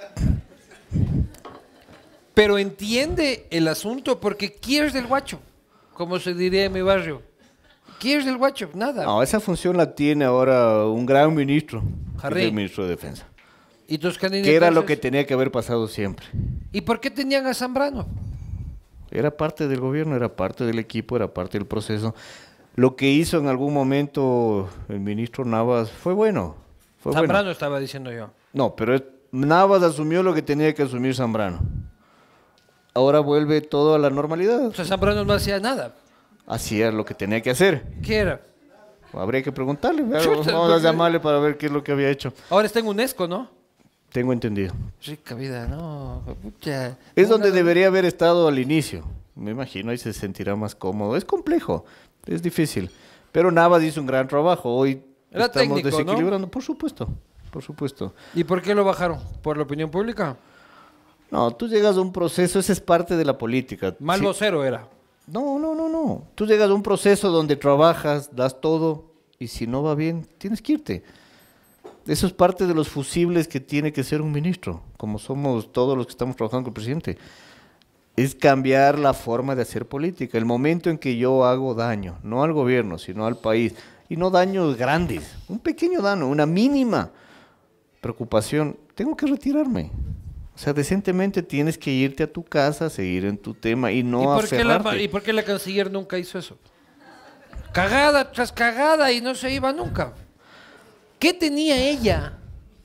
Pero entiende el asunto porque ¿quién es del guacho? Como se diría en mi barrio. ¿Quién es del guacho? Nada. No, esa función la tiene ahora un gran ministro, que es Jarrín. el ministro de Defensa. ¿Y Toscanini Que era lo entonces? que tenía que haber pasado siempre. ¿Y por qué tenían a Zambrano? Era parte del gobierno, era parte del equipo, era parte del proceso. Lo que hizo en algún momento el ministro Navas fue bueno. Fue Zambrano bueno. estaba diciendo yo. No, pero Navas asumió lo que tenía que asumir Zambrano. Ahora vuelve todo a la normalidad. O sea, Zambrano no hacía nada. Hacía lo que tenía que hacer. ¿Qué era? Habría que preguntarle. Chuta, Vamos a porque- llamarle para ver qué es lo que había hecho. Ahora está en UNESCO, ¿no? Tengo entendido. Rica vida, ¿no? Pucha. Es donde Una- debería haber estado al inicio. Me imagino, ahí se sentirá más cómodo. Es complejo, es difícil. Pero Navas hizo un gran trabajo. Hoy Era estamos técnico, ¿no? desequilibrando. Por supuesto, por supuesto. ¿Y por qué lo bajaron? ¿Por la opinión pública? No, tú llegas a un proceso, esa es parte de la política. Mal Sí. vocero era. No. Tú llegas a un proceso donde trabajas, das todo, y si no va bien, tienes que irte. Eso es parte de los fusibles que tiene que ser un ministro, como somos todos los que estamos trabajando con el presidente. Es cambiar la forma de hacer política. El momento en que yo hago daño, no al gobierno, sino al país, y no daños grandes, un pequeño daño, una mínima preocupación, tengo que retirarme. O sea, decentemente tienes que irte a tu casa, seguir en tu tema y no ¿Y aferrarte. ¿Y por qué la canciller nunca hizo eso? Cagada tras cagada y no se iba nunca. ¿Qué tenía ella?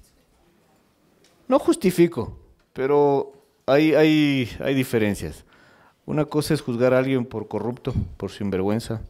No justifico, pero hay diferencias. Una cosa es juzgar a alguien por corrupto, por sinvergüenza,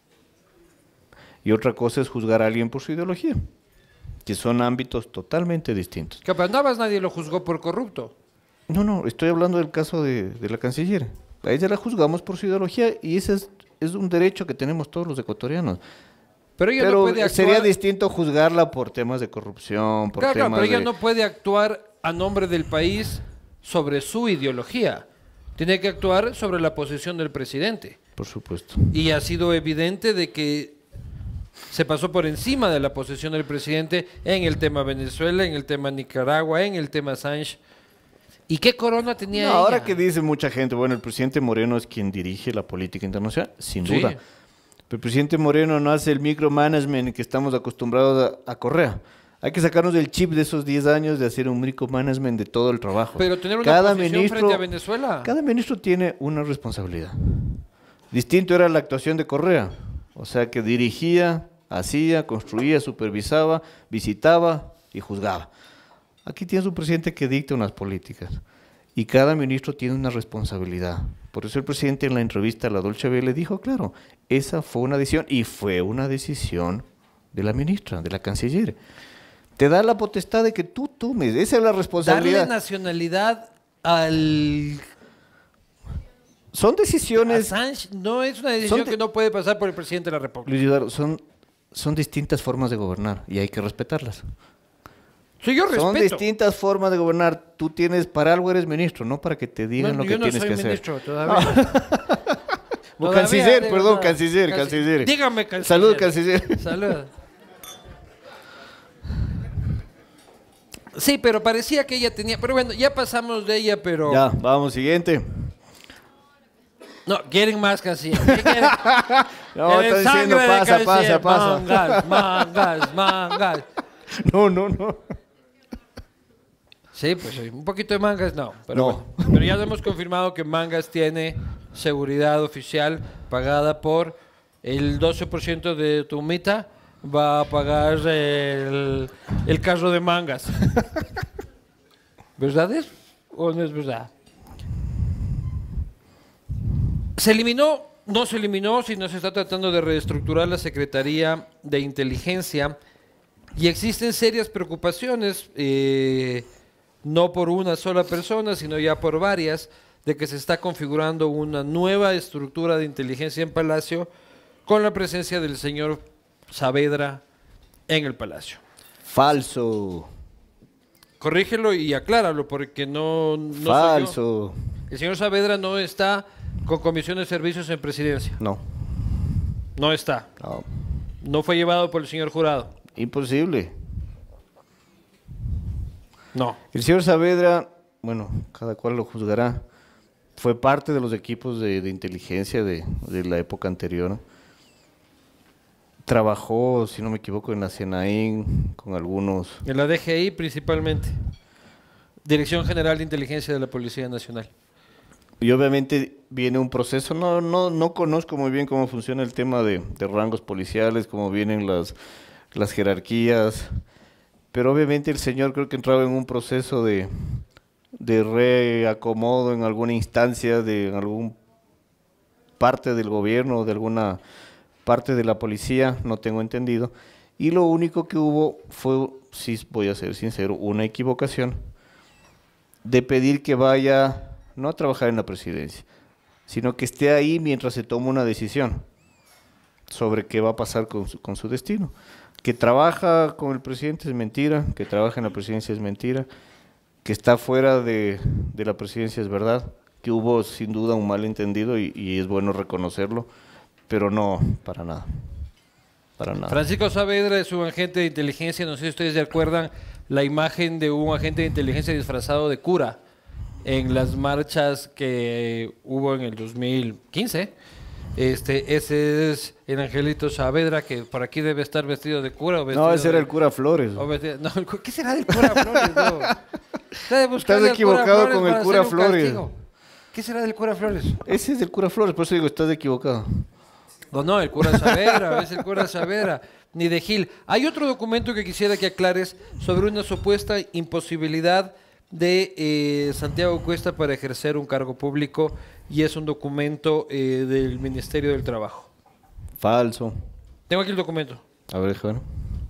y otra cosa es juzgar a alguien por su ideología, que son ámbitos totalmente distintos. Que para Navas nadie lo juzgó por corrupto. No, estoy hablando del caso de la canciller. A ella la juzgamos por su ideología y ese es un derecho que tenemos todos los ecuatorianos. Pero ella no Pero puede actuar. sería distinto juzgarla por temas de corrupción, por Claro, temas pero ella de... no puede actuar a nombre del país sobre su ideología. Tiene que actuar sobre la posición del presidente. Por supuesto. Y ha sido evidente de que se pasó por encima de la posición del presidente en el tema Venezuela, en el tema Nicaragua, en el tema Sánchez. ¿Y qué corona tenía No, ella? ahora que dice mucha gente, bueno, el presidente Moreno es quien dirige la política internacional, sin Sí. duda. Pero el presidente Moreno no hace el micromanagement que estamos acostumbrados a Correa. Hay que sacarnos del chip de esos 10 años de hacer un micromanagement de todo el trabajo. Pero tener una posición frente a Venezuela. Cada ministro tiene una responsabilidad. Distinto era la actuación de Correa. O sea, que dirigía, hacía, construía, supervisaba, visitaba y juzgaba. Aquí tienes un presidente que dicta unas políticas y cada ministro tiene una responsabilidad. Por eso el presidente en la entrevista a la Dolce Vele dijo, claro, esa fue una decisión y fue una decisión de la ministra, de la canciller. Te da la potestad de que tú tomes, esa es la Darle responsabilidad. nacionalidad al Son decisiones, Assange no es una decisión que no puede pasar por el presidente de la República. Luis Eduardo, son distintas formas de gobernar y hay que respetarlas. Sí, yo Son respeto. distintas formas de gobernar. Tú tienes, para algo eres ministro, no para que te digan No, lo que yo no tienes soy que hacer. ministro todavía. O Todavía, canciller, de perdón, verdad. canciller. Dígame, canciller. Salud, canciller. Salud. Sí, pero parecía que ella tenía... Pero bueno, ya pasamos de ella, pero... Ya, vamos, siguiente. No, quieren más canciller. ¿Qué quieren? No, El está diciendo, sangre de pasa. canciller. Mangas. No. Sí, pues un poquito de mangas no. Pero, No. bueno. Pero ya hemos confirmado que mangas tiene seguridad oficial pagada por el 12% de tu mita. Va a pagar el carro de mangas. ¿Verdad es? ¿O no es verdad? Se eliminó, no se eliminó, sino se está tratando de reestructurar la Secretaría de Inteligencia y existen serias preocupaciones, no por una sola persona, sino ya por varias, de que se está configurando una nueva estructura de inteligencia en Palacio con la presencia del señor Saavedra en el Palacio. Falso. Corrígelo y acláralo, porque no Falso. el señor Saavedra no está con comisión de servicios en presidencia. No. No está. No. No fue llevado por el señor Jurado. Imposible. No. El señor Saavedra, bueno, cada cual lo juzgará, fue parte de los equipos de inteligencia de la época anterior. Trabajó, si no me equivoco, en la CNAIN con algunos. En la DGI principalmente. Dirección General de Inteligencia de la Policía Nacional. Y obviamente viene un proceso, no conozco muy bien cómo funciona el tema de rangos policiales, cómo vienen las jerarquías, pero obviamente el señor creo que entraba en un proceso de reacomodo en alguna instancia, en alguna parte del gobierno, de alguna parte de la policía, no tengo entendido, y lo único que hubo fue, sí voy a ser sincero, una equivocación de pedir que vaya no a trabajar en la presidencia, sino que esté ahí mientras se toma una decisión sobre qué va a pasar con su destino. Que trabaja con el presidente es mentira, que trabaja en la presidencia es mentira, que está fuera de la presidencia es verdad, que hubo sin duda un malentendido y es bueno reconocerlo, pero no, para nada. Para nada. Francisco Saavedra es un agente de inteligencia, no sé si ustedes se acuerdan la imagen de un agente de inteligencia disfrazado de cura en las marchas que hubo en el 2015. Ese es el Angelito Saavedra, que por aquí debe estar vestido de cura. O vestido no, ese era el cura Flores. ¿Qué será del cura Flores? No. Estás equivocado con el cura Flores. ¿Qué será del cura Flores? Ese es el cura Flores, por eso digo, estás equivocado. No, el cura Saavedra, es el cura Saavedra, ni de Gil. Hay otro documento que quisiera que aclares sobre una supuesta imposibilidad de Santiago Cuesta para ejercer un cargo público, y es un documento del Ministerio del Trabajo. Falso. Tengo aquí el documento. A ver, Juan.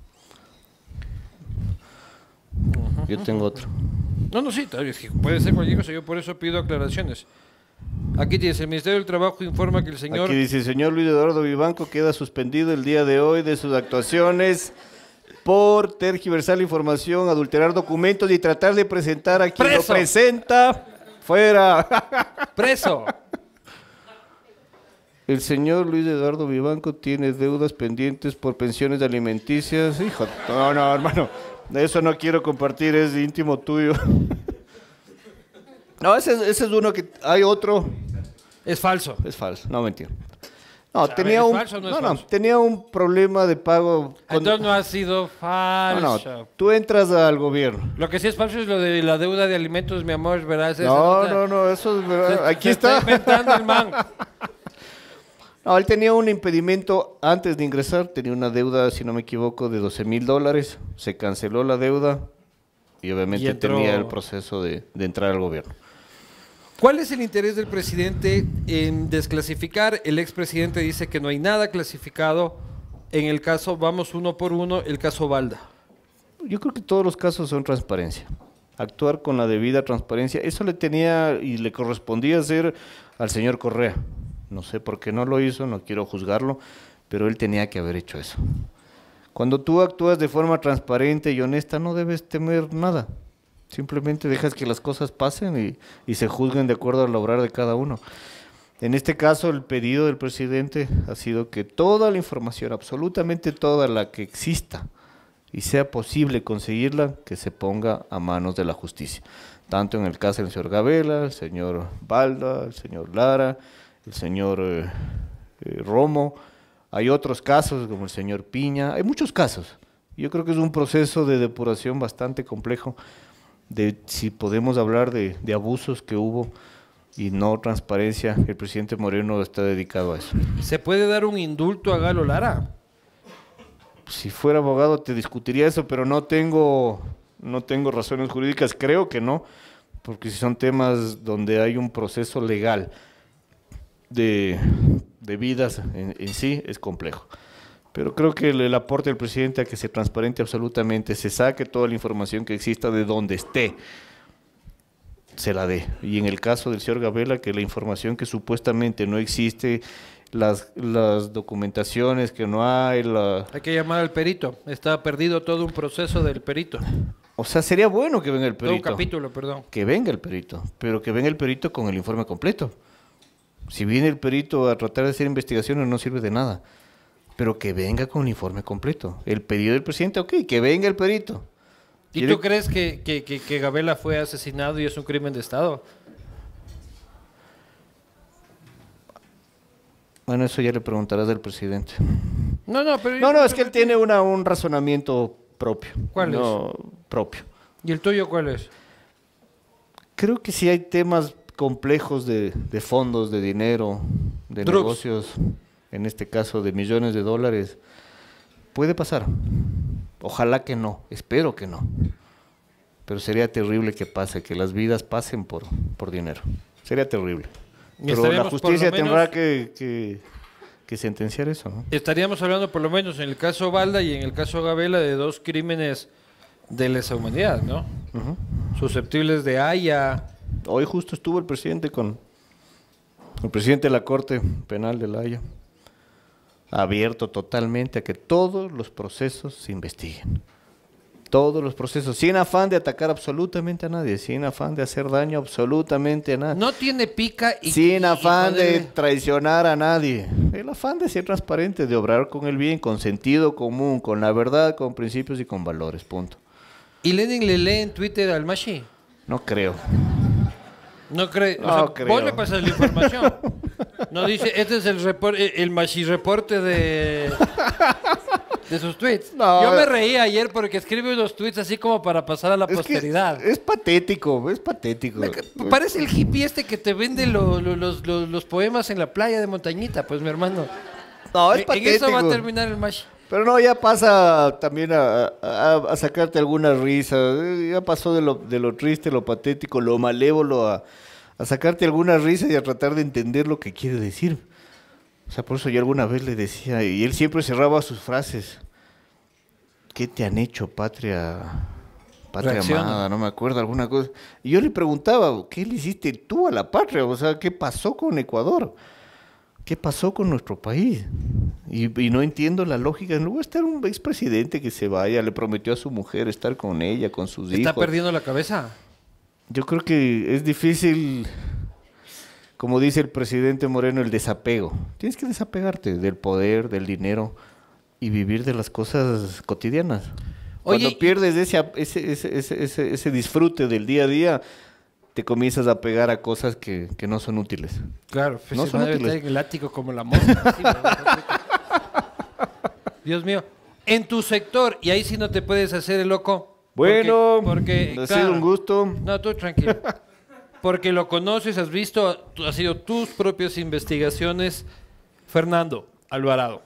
Yo tengo otro. No, sí, es que puede ser cualquier cosa, yo por eso pido aclaraciones. Aquí dice, el Ministerio del Trabajo informa que el señor... Aquí dice, el señor Luis Eduardo Vivanco queda suspendido el día de hoy de sus actuaciones por tergiversar la información, adulterar documentos y tratar de presentar a quien ¡Preso! Lo presenta fuera. ¡Preso! El señor Luis Eduardo Vivanco tiene deudas pendientes por pensiones alimenticias. Hijo, no, hermano, eso no quiero compartir, es íntimo tuyo. No, ese es uno que... Hay otro... Es falso. Es falso, no, mentira. No, ¿Es tenía un... falso o no es falso? tenía un problema de pago... Entonces no ha sido falso. No, tú entras al gobierno. Lo que sí es falso es lo de la deuda de alimentos, mi amor, ¿verdad? No, eso es verdad. Aquí se está. inventando el man. No, él tenía un impedimento antes de ingresar, tenía una deuda, si no me equivoco, de $12,000. Se canceló la deuda y obviamente Y entró... tenía el proceso de entrar al gobierno. ¿Cuál es el interés del presidente en desclasificar? El expresidente dice que no hay nada clasificado en el caso, vamos uno por uno, el caso Balda. Yo creo que todos los casos son transparencia. Actuar con la debida transparencia, eso le tenía y le correspondía hacer al señor Correa. No sé por qué no lo hizo, no quiero juzgarlo, pero él tenía que haber hecho eso. Cuando tú actúas de forma transparente y honesta, no debes temer nada. Simplemente dejas que las cosas pasen y se juzguen de acuerdo al obrar de cada uno. En este caso, el pedido del presidente ha sido que toda la información, absolutamente toda la que exista y sea posible conseguirla, que se ponga a manos de la justicia. Tanto en el caso del señor Gabela, el señor Balda, el señor Lara, el señor Romo. Hay otros casos como el señor Piña. Hay muchos casos. Yo creo que es un proceso de depuración bastante complejo, de si podemos hablar de abusos que hubo y no transparencia. El presidente Moreno está dedicado a eso. ¿Se puede dar un indulto a Galo Lara? Si fuera abogado te discutiría eso, pero no tengo razones jurídicas, creo que no, porque si son temas donde hay un proceso legal de, de vidas en sí es complejo. Pero creo que el aporte del presidente a que se transparente absolutamente, se saque toda la información que exista de donde esté, se la dé. Y en el caso del señor Gabela, que la información que supuestamente no existe, las documentaciones que no hay, Hay que llamar al perito. Está perdido todo un proceso del perito. o sea, sería bueno que venga el Todo un perito. capítulo, perdón. Que venga el perito, pero que venga el perito con el informe completo. Si viene el perito a tratar de hacer investigaciones no sirve de nada, pero que venga con el informe completo. El pedido del presidente, ok, que venga el perito. ¿Y tú crees que Gabela fue asesinado y es un crimen de Estado? Bueno, eso ya le preguntarás del presidente. No, pero... No, es que él tiene un razonamiento propio. ¿Cuál es? No, propio. ¿Y el tuyo cuál es? Creo que sí hay temas complejos de fondos, de dinero, de Drugs. negocios, en este caso de millones de dólares. Puede pasar. Ojalá que no, espero que no. Pero sería terrible que pase, que las vidas pasen por dinero. Sería terrible. Y Pero la estaríamos por lo justicia menos- tendrá que sentenciar eso, ¿no? Estaríamos hablando por lo menos en el caso Balda y en el caso Gabela de dos crímenes de lesa humanidad, ¿no? Ujú. Susceptibles de haya. Hoy justo estuvo el presidente con el presidente de la Corte Penal de La Haya, abierto totalmente a que todos los procesos se investiguen. Todos los procesos, sin afán de atacar absolutamente a nadie, sin afán de hacer daño absolutamente a nadie. No tiene pica y... Sin afán de joder, traicionar a nadie. El afán de ser transparente, de obrar con el bien, con sentido común, con la verdad, con principios y con valores, punto. ¿Y Lenin le lee en Twitter al Mashi? No creo. No cree. No creo. Vos le pasas la información. No dice, este es el Mashi reporte de sus tweets. No, Yo me reí ayer porque escribe unos tweets así como para pasar a la Es que posteridad. es patético, es patético. Parece el hippie este que te vende los poemas en la playa de Montañita, pues mi hermano. No, es En patético. eso va a terminar el Mashi. Pero no, ya pasa también a sacarte alguna risa. Ya pasó de lo triste, lo patético, lo malévolo a sacarte alguna risa y a tratar de entender lo que quiere decir. O sea, por eso yo alguna vez le decía, y él siempre cerraba sus frases. ¿Qué te han hecho, patria Reacciona. amada? No me acuerdo, alguna cosa. Y yo le preguntaba, ¿qué le hiciste tú a la patria? O sea, ¿qué pasó con Ecuador? ¿Qué pasó con nuestro país? Y no entiendo la lógica. Luego estar un expresidente que se vaya, le prometió a su mujer estar con ella, con sus Está hijos. perdiendo la cabeza. Yo creo que es difícil, como dice el presidente Moreno, el desapego. Tienes que desapegarte del poder, del dinero y vivir de las cosas cotidianas. Oye, Cuando pierdes ese disfrute del día a día, te comienzas a pegar a cosas que no son útiles. Claro, pues No si son no debe útiles. estar en el ático como la mosca. Sí, ¿verdad? Dios mío. En tu sector, y ahí sí no te puedes hacer el loco. Bueno, porque ha claro, sido un gusto. No, tú tranquilo. Porque lo conoces, has visto, ha sido tus propias investigaciones. Fernando Alvarado.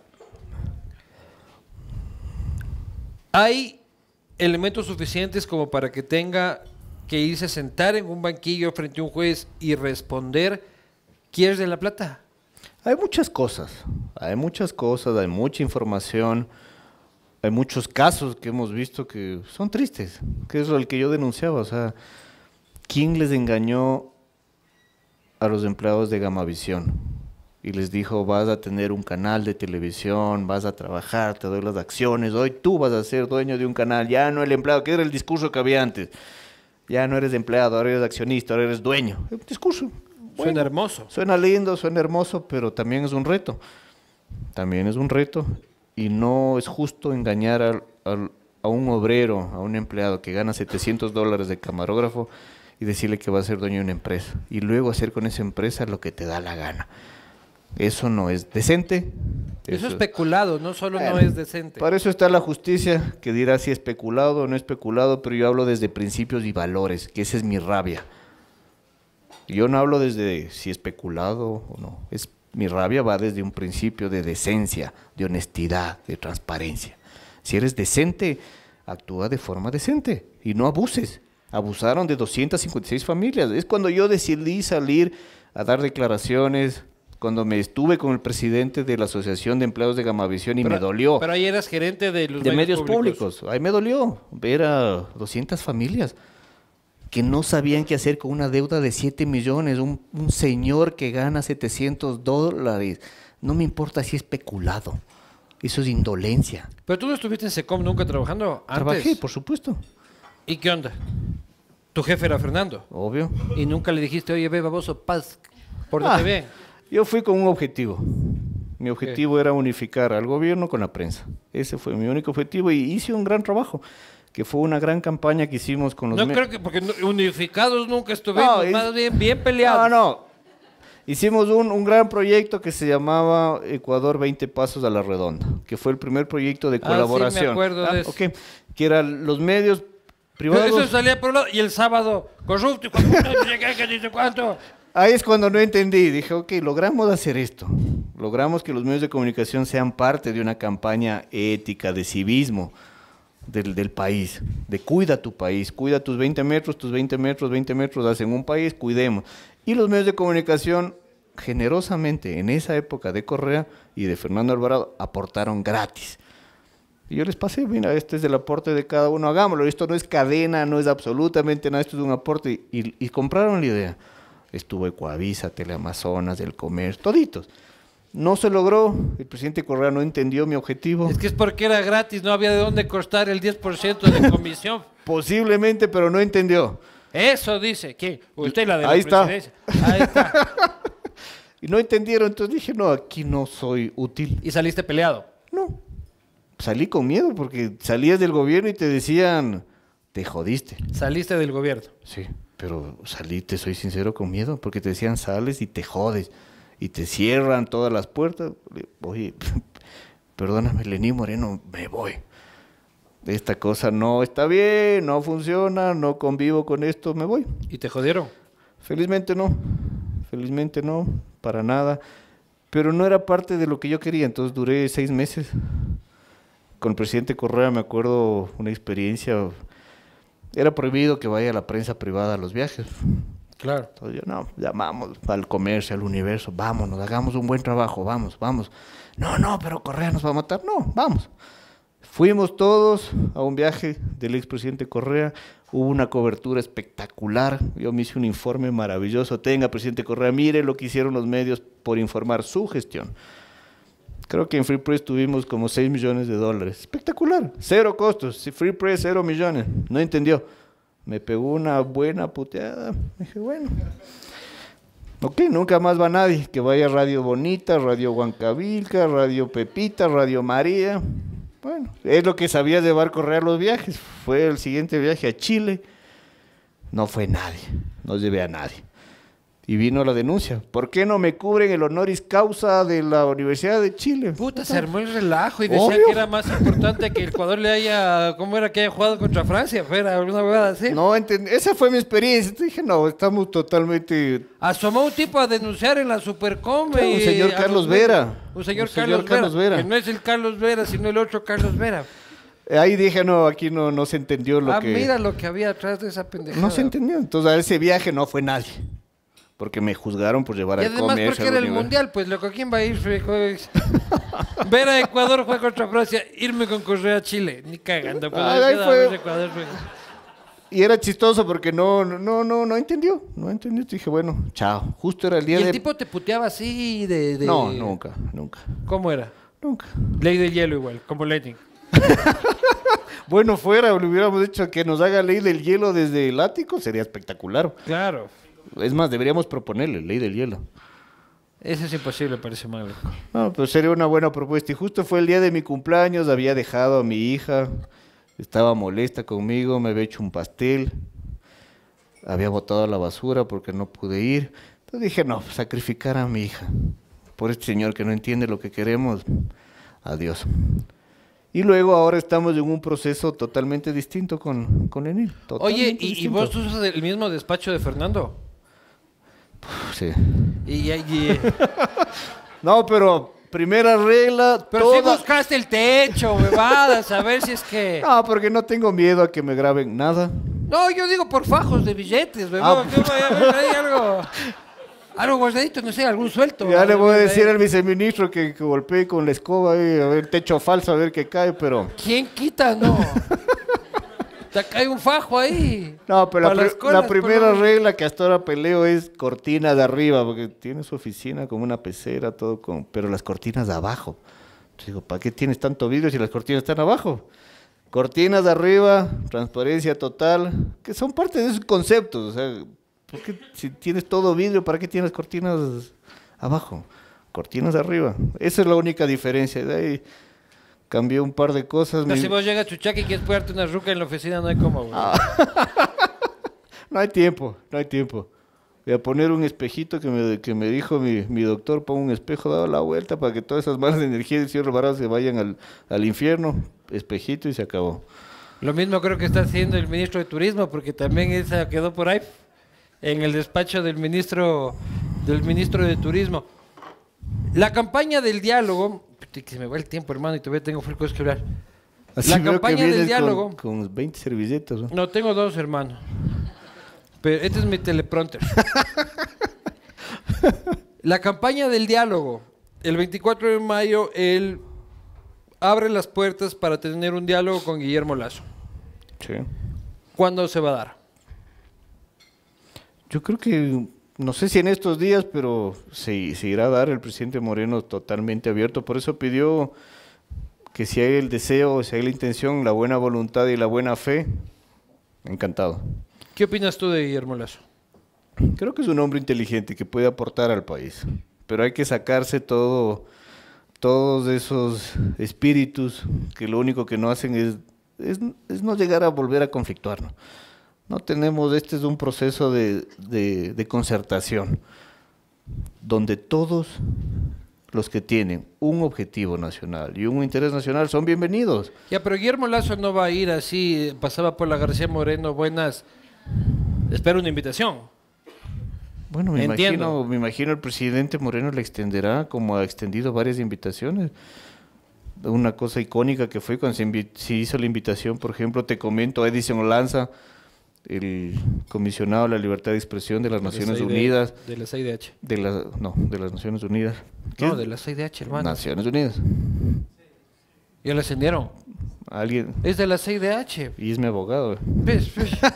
¿Hay elementos suficientes como para que tenga que irse a sentar en un banquillo frente a un juez y responder, ¿quieres de la plata? Hay muchas cosas, hay mucha información, hay muchos casos que hemos visto que son tristes, que es lo que yo denunciaba, o sea, ¿quién les engañó a los empleados de Gamavisión? Y les dijo, vas a tener un canal de televisión, vas a trabajar, te doy las acciones, hoy tú vas a ser dueño de un canal, ya no el empleado, que era el discurso que había antes. Ya no eres empleado, ahora eres accionista, ahora eres dueño. Es un discurso. Suena hermoso. Suena lindo, suena hermoso, pero también es un reto. También es un reto. Y no es justo engañar a un obrero, a un empleado que gana $700 de camarógrafo y decirle que va a ser dueño de una empresa. Y luego hacer con esa empresa lo que te da la gana. Eso no es decente. Eso es especulado, no solo no Bueno, es decente. Para eso está la justicia, que dirá si especulado o no especulado, pero yo hablo desde principios y valores, que esa es mi rabia. Yo no hablo desde si especulado o no. Mi rabia va desde un principio de decencia, de honestidad, de transparencia. Si eres decente, actúa de forma decente y no abuses. Abusaron de 256 familias. Es cuando yo decidí salir a dar declaraciones cuando me estuve con el presidente de la Asociación de Empleados de Gamavisión y me dolió. Pero ahí eras gerente de los De medios públicos. Ahí me dolió ver a 200 familias que no sabían qué hacer con una deuda de 7 millones. Un señor que gana $700. No me importa si es peculado. Eso es indolencia. Pero tú no estuviste en Secom nunca trabajando antes. Trabajé, por supuesto. ¿Y qué onda? Tu jefe era Fernando. Obvio. Y nunca le dijiste, oye, ve, baboso, paz, pórtate bien. Yo fui con un objetivo. Mi objetivo era unificar al gobierno con la prensa. Ese fue mi único objetivo y hice un gran trabajo, que fue una gran campaña que hicimos con los No creo que, porque unificados nunca estuvimos, más bien peleados. No. Hicimos un gran proyecto que se llamaba Ecuador 20 Pasos a la Redonda, que fue el primer proyecto de colaboración. Sí, me acuerdo de eso. Okay. Que eran los medios privados. Pero eso salía por un lado, y el sábado, corrupto, que dice cuánto. Ahí es cuando no entendí, dije, ok, logramos hacer esto, logramos que los medios de comunicación sean parte de una campaña ética, de civismo del país, de cuida tu país, cuida tus 20 metros, 20 metros hacen un país, cuidemos. Y los medios de comunicación, generosamente, en esa época de Correa y de Fernando Alvarado, aportaron gratis. Y yo les pasé, mira, este es el aporte de cada uno, hagámoslo, esto no es cadena, no es absolutamente nada, esto es un aporte, y compraron la idea. Estuvo Ecuavisa, Teleamazonas, El Comercio, toditos. No se logró, el presidente Correa no entendió mi objetivo. Es que es porque era gratis, no había de dónde costar el 10% de comisión. Posiblemente, pero no entendió. Eso dice, ¿quién? Usted la de Ahí la está. presidencia. Ahí está. Y no entendieron, entonces dije, no, aquí no soy útil. Y saliste peleado. No, salí con miedo porque salías del gobierno y te decían, te jodiste. Saliste del gobierno. Sí, pero salí, te soy sincero, con miedo, porque te decían sales y te jodes, y te cierran todas las puertas. Oye, perdóname, Lenín Moreno, me voy. Esta cosa no está bien, no funciona, no convivo con esto, me voy. ¿Y te jodieron? Felizmente no, para nada. Pero no era parte de lo que yo quería, entonces duré 6 meses. Con el presidente Correa me acuerdo una experiencia. Era prohibido que vaya la prensa privada a los viajes. Claro. Entonces yo, no, llamamos al Comercio, al Universo, vámonos, hagamos un buen trabajo, vamos. No, pero Correa nos va a matar. No, vamos. Fuimos todos a un viaje del expresidente Correa, hubo una cobertura espectacular, yo me hice un informe maravilloso, tenga, presidente Correa, mire lo que hicieron los medios por informar su gestión. Creo que en Free Press tuvimos como $6 millones, espectacular, 0 costos, Free Press 0 millones, no entendió, me pegó una buena puteada, dije bueno, ok, nunca más va nadie, que vaya Radio Bonita, Radio Huancavilca, Radio Pepita, Radio María. Bueno, es lo que sabía llevar Correa los viajes. Fue el siguiente viaje a Chile. No fue nadie, no llevé a nadie. Y vino la denuncia. ¿Por qué no me cubren el honoris causa de la Universidad de Chile? Puta, se armó el relajo y decía Obvio. que era más importante que el Ecuador le haya, ¿cómo era que haya jugado contra Francia? Fuera alguna huevada así. No entendí, esa fue mi experiencia. Entonces dije, no, estamos totalmente... Asomó un tipo a denunciar en la Supercom. Claro, un señor Carlos Vera. Un señor Carlos Vera. Que no es el Carlos Vera, sino el otro Carlos Vera. Ahí dije, no, aquí no se entendió lo que... mira lo que había atrás de esa pendejada. No se entendió. Entonces a ese viaje no fue nadie. Porque me juzgaron por llevar Y al además Comercio. porque era el mundial, pues loco, ¿quién va a ir? Ver a Ecuador juega contra Francia, irme con Correa a Chile, ni cagando. Pues, Ahí fue. Ecuador, pues. Y era chistoso porque no entendió. No entendió. Dije, bueno, chao. Justo era el día ¿Y el de... tipo te puteaba así de...? No, nunca. ¿Cómo era? Nunca. Ley del hielo igual, como Lenin. Bueno, fuera, le hubiéramos dicho que nos haga ley del hielo desde el ático, sería espectacular. Claro. Es más, deberíamos proponerle ley del hielo. Eso es imposible, parece mal. No, pero sería una buena propuesta. Y justo fue el día de mi cumpleaños, había dejado a mi hija, estaba molesta conmigo, me había hecho un pastel, había botado a la basura porque no pude ir. Entonces dije, no, sacrificar a mi hija por este señor que no entiende lo que queremos, adiós. Y luego ahora estamos en un proceso totalmente distinto con Lenín. Oye, ¿y vos usas el mismo despacho de Fernando? Sí. Y No, pero primera regla, pero si buscaste el techo, huevadas, a ver si es que... No, porque no tengo miedo a que me graben nada. No, yo digo por fajos de billetes, huevón. Hay algo... Algo guardadito, no sé, algún suelto. Ya le voy a Ahí. decir al viceministro que golpee con la escoba ahí, a ver, techo falso, a ver qué cae, pero... ¿Quién quita? No. Te cae un fajo ahí. No, pero Pa' las colas, la primera por lo- regla que hasta ahora peleo es cortina de arriba, porque tiene su oficina con una pecera, todo con... Pero las cortinas de abajo. Entonces digo, ¿para qué tienes tanto vidrio si las cortinas están abajo? Cortinas de arriba, transparencia total, que son parte de esos conceptos. O sea, ¿por qué si tienes todo vidrio, para qué tienes cortinas abajo? Cortinas de arriba. Esa es la única diferencia. De ahí cambié un par de cosas. No, si vos llegas a Chuchaca y quieres ponerte una ruca en la oficina, no hay cómo, güey. No hay tiempo, no hay tiempo. Voy a poner un espejito que me dijo mi doctor, pon un espejo dado la vuelta para que todas esas malas energías y cierre baratos se vayan al infierno. Espejito y se acabó. Lo mismo creo que está haciendo el ministro de Turismo, porque también esa quedó por ahí en el despacho del ministro de Turismo. La campaña del diálogo, que se me va el tiempo, hermano, y todavía tengo full cosas que hablar. Así La veo que campaña del vienes diálogo. con 20 servilletas, ¿no? No, tengo dos, hermano. Pero este es mi teleprompter. La campaña del diálogo. El 24 de mayo, él abre las puertas para tener un diálogo con Guillermo Lasso. Sí. ¿Cuándo se va a dar? Yo creo que, no sé si en estos días, pero se irá a dar. El presidente Moreno totalmente abierto. Por eso pidió que si hay el deseo, si hay la intención, la buena voluntad y la buena fe, encantado. ¿Qué opinas tú de Guillermo Lasso? Creo que es un hombre inteligente que puede aportar al país, pero hay que sacarse todos esos espíritus que lo único que no hacen es no llegar a volver a conflictuarnos. No tenemos, este es un proceso de concertación, donde todos los que tienen un objetivo nacional y un interés nacional son bienvenidos. Ya, pero Guillermo Lasso no va a ir así, pasaba por la García Moreno, buenas, espero una invitación. Bueno, Entiendo. me imagino el presidente Moreno le extenderá, como ha extendido varias invitaciones. Una cosa icónica que fue cuando se hizo la invitación, por ejemplo, te comento, a Edison Lanza, el comisionado de la libertad de expresión de las Naciones Unidas. De la CIDH. De las Naciones Unidas. No, de la CIDH, hermano. Naciones Unidas. Ya le ascendieron. Alguien, Es de la CIDH. y es mi abogado. ¿Ves?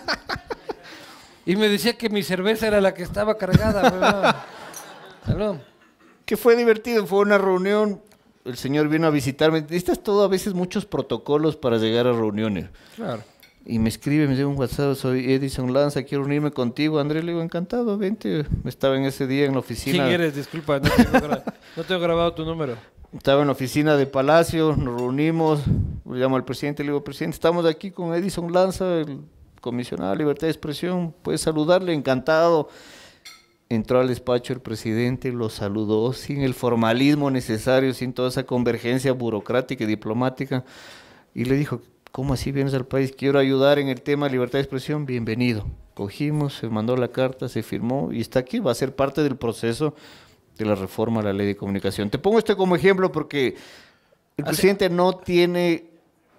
Y me decía que mi cerveza era la que estaba cargada, ¿verdad? ¿Aló? Que fue divertido, fue una reunión, el señor vino a visitarme. Necesitas todo, a veces muchos protocolos para llegar a reuniones. Claro. Y me escribe, me dio un WhatsApp, soy Edison Lanza, quiero reunirme contigo. Andrés, le digo, encantado, vente. Estaba en ese día en la oficina. ¿Quién eres? Disculpa, no tengo grabado tu número. Estaba en la oficina de Palacio, nos reunimos, le llamo al presidente, le digo, presidente, estamos aquí con Edison Lanza, el comisionado de libertad de expresión, puedes saludarle, encantado. Entró al despacho el presidente, lo saludó sin el formalismo necesario, sin toda esa convergencia burocrática y diplomática, y le dijo, ¿cómo así vienes al país? Quiero ayudar en el tema de libertad de expresión, bienvenido. Cogimos, se mandó la carta, se firmó y está aquí, va a ser parte del proceso de la reforma a la ley de comunicación. Te pongo esto como ejemplo porque el presidente no tiene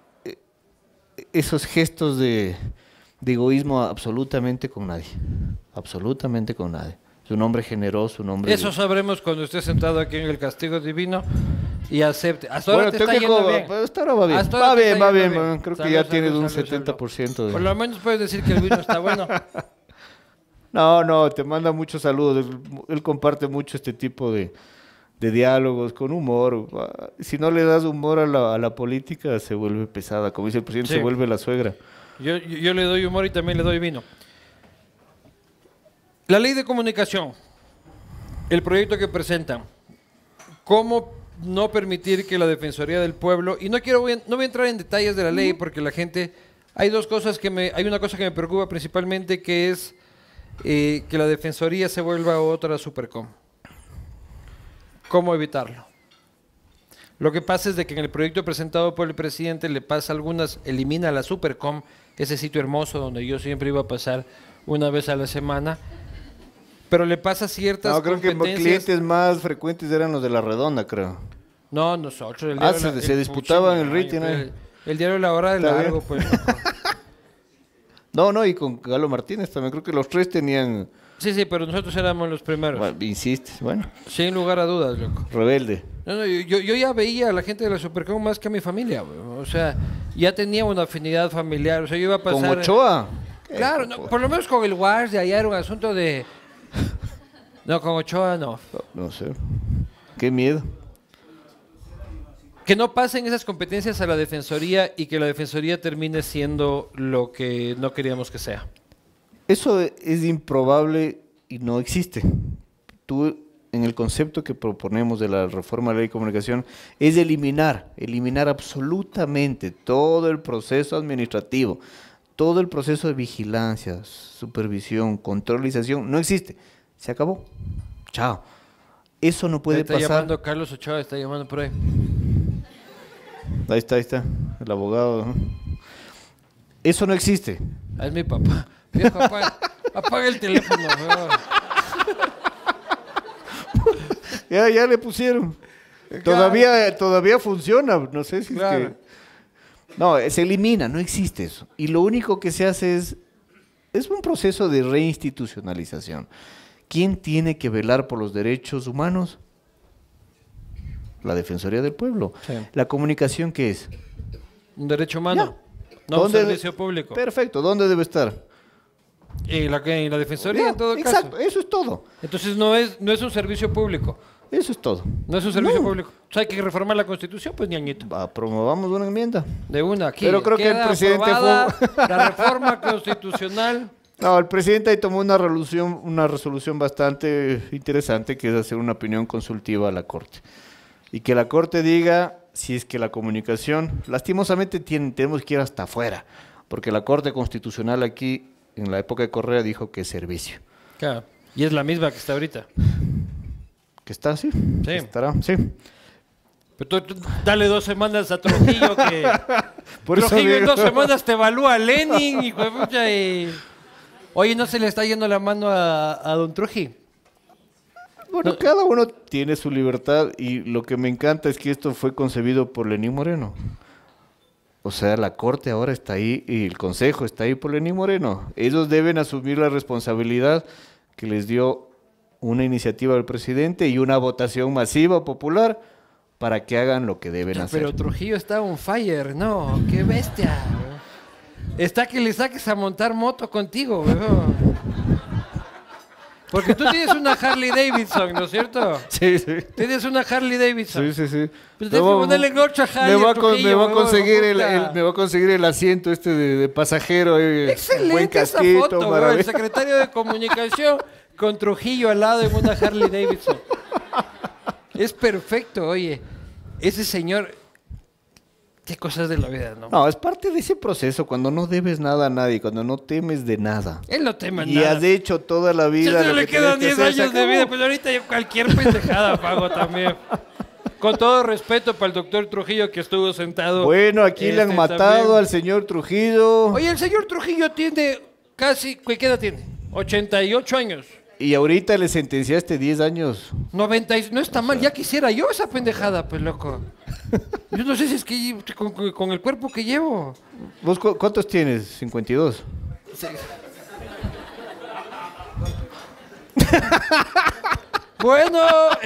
esos gestos de egoísmo absolutamente con nadie, absolutamente con nadie. Es un hombre generoso, un hombre... Eso sabremos cuando esté sentado aquí en el castigo divino y acepte. Hasta ahora Bueno, te tengo está que yendo bien. hasta ahora va bien. Hasta ahora Va te bien, está va yendo bien, bien. creo que Salud, ya salud, tienes un salud, salud. 70% de... Por lo menos puedes decir que el vino está bueno. No, te manda muchos saludos. Él comparte mucho este tipo de diálogos con humor. Si no le das humor a la política, se vuelve pesada. Como dice el presidente, Sí. se vuelve la suegra. Yo le doy humor y también le doy vino. La ley de comunicación, el proyecto que presentan, ¿cómo no permitir que la Defensoría del Pueblo, y no voy a entrar en detalles de la ley porque la gente, hay una cosa que me preocupa principalmente, que es que la Defensoría se vuelva otra Supercom. ¿Cómo evitarlo? Lo que pasa es de que en el proyecto presentado por el presidente le pasa elimina la Supercom, ese sitio hermoso donde yo siempre iba a pasar una vez a la semana, pero le pasa ciertas No, creo que competencias. clientes más frecuentes eran los de La Redonda, creo. No, nosotros. Se disputaban el rating, El diario La Hora de Está largo, bien. pues. No, y con Galo Martínez también. Creo que los tres tenían... Sí, pero nosotros éramos los primeros. Bueno, insistes, bueno, Sin lugar a dudas, loco. rebelde. No, yo ya veía a la gente de la Supercom más que a mi familia, güey. O sea, ya tenía una afinidad familiar. O sea, yo iba a pasar... ¿Con Ochoa? Claro, no, por lo menos con el Wars de allá era un asunto de... No, con Ochoa no. No sé. Qué miedo. Que no pasen esas competencias a la Defensoría y que la Defensoría termine siendo lo que no queríamos que sea. Eso es improbable y no existe. Tú, en el concepto que proponemos de la reforma de la ley de comunicación, es eliminar absolutamente todo el proceso administrativo, todo el proceso de vigilancia, supervisión, controlización, no existe. Se acabó. Chao. Eso no puede Está pasar. llamando Carlos Ochoa, está llamando por ahí. Ahí está, el abogado. ¿No? Eso no existe. Ah, es mi papá. Viejo, apaga el teléfono. Weón. Ya le pusieron. Todavía funciona. No sé si Claro. es que... No, se elimina, no existe eso. Y lo único que se hace es un proceso de reinstitucionalización. ¿Quién tiene que velar por los derechos humanos? La Defensoría del Pueblo. Sí. ¿La comunicación qué es? Un derecho humano. No un ¿Dónde servicio público. Perfecto, ¿dónde debe estar? Y la Defensoría Ya, en todo exacto, caso. eso es todo. Entonces no es un servicio público. Eso es todo. No es un servicio público. O sea, hay que reformar la Constitución, pues, ñañito. Promovamos una enmienda. De una, aquí. Pero creo que el Queda presidente aprobada la reforma constitucional. No, el presidente ahí tomó una resolución bastante interesante, que es hacer una opinión consultiva a la Corte. Y que la Corte diga si es que la comunicación, lastimosamente tenemos que ir hasta afuera, porque la Corte Constitucional aquí, en la época de Correa, dijo que es servicio. Claro. Y es la misma que está ahorita. ¿Que está así? Sí. ¿Estará? Sí. Pero tú dale 2 semanas a Trujillo que... Por eso Trujillo en digo. 2 semanas te evalúa a Lenin, hijo de pucha, y... Oye, ¿no se le está yendo la mano a don Trujillo? Bueno, cada uno tiene su libertad y lo que me encanta es que esto fue concebido por Lenín Moreno. O sea, la Corte ahora está ahí y el Consejo está ahí por Lenín Moreno. Ellos deben asumir la responsabilidad que les dio una iniciativa del presidente y una votación masiva popular para que hagan lo que deben hacer. Pero Trujillo está on fire, no, qué bestia. Está que le saques a montar moto contigo, weón. Porque tú tienes una Harley Davidson, ¿no es cierto? Sí, sí. Tienes una Harley Davidson. Sí, sí, sí. Pues tienes que ponerle en otra Harley a Trujillo, me va a weón, conseguir puta. me va a conseguir el asiento este de pasajero. Buen Excelente esa casquito, foto, weón. maravilla. El secretario de Comunicación con Trujillo al lado en una Harley Davidson. Es perfecto, oye. Ese señor... Qué cosas de la vida, ¿no? No, es parte de ese proceso, cuando no debes nada a nadie, cuando no temes de nada. Él no teme Y nada. has hecho toda la Si vida. no lo le que quedan tenías 10 que hacer, se años de acabó. vida, pues ahorita yo cualquier pendejada pago también. Con todo respeto para el doctor Trujillo que estuvo sentado. Bueno, aquí le han matado también. al señor Trujillo. Oye, el señor Trujillo tiene casi, ¿qué edad tiene? 88 años. Y ahorita le sentenciaste 10 años. 90, no está mal, ya quisiera yo esa pendejada, pues loco. Yo no sé si es que con el cuerpo que llevo. ¿Vos cuántos tienes? 52. Bueno,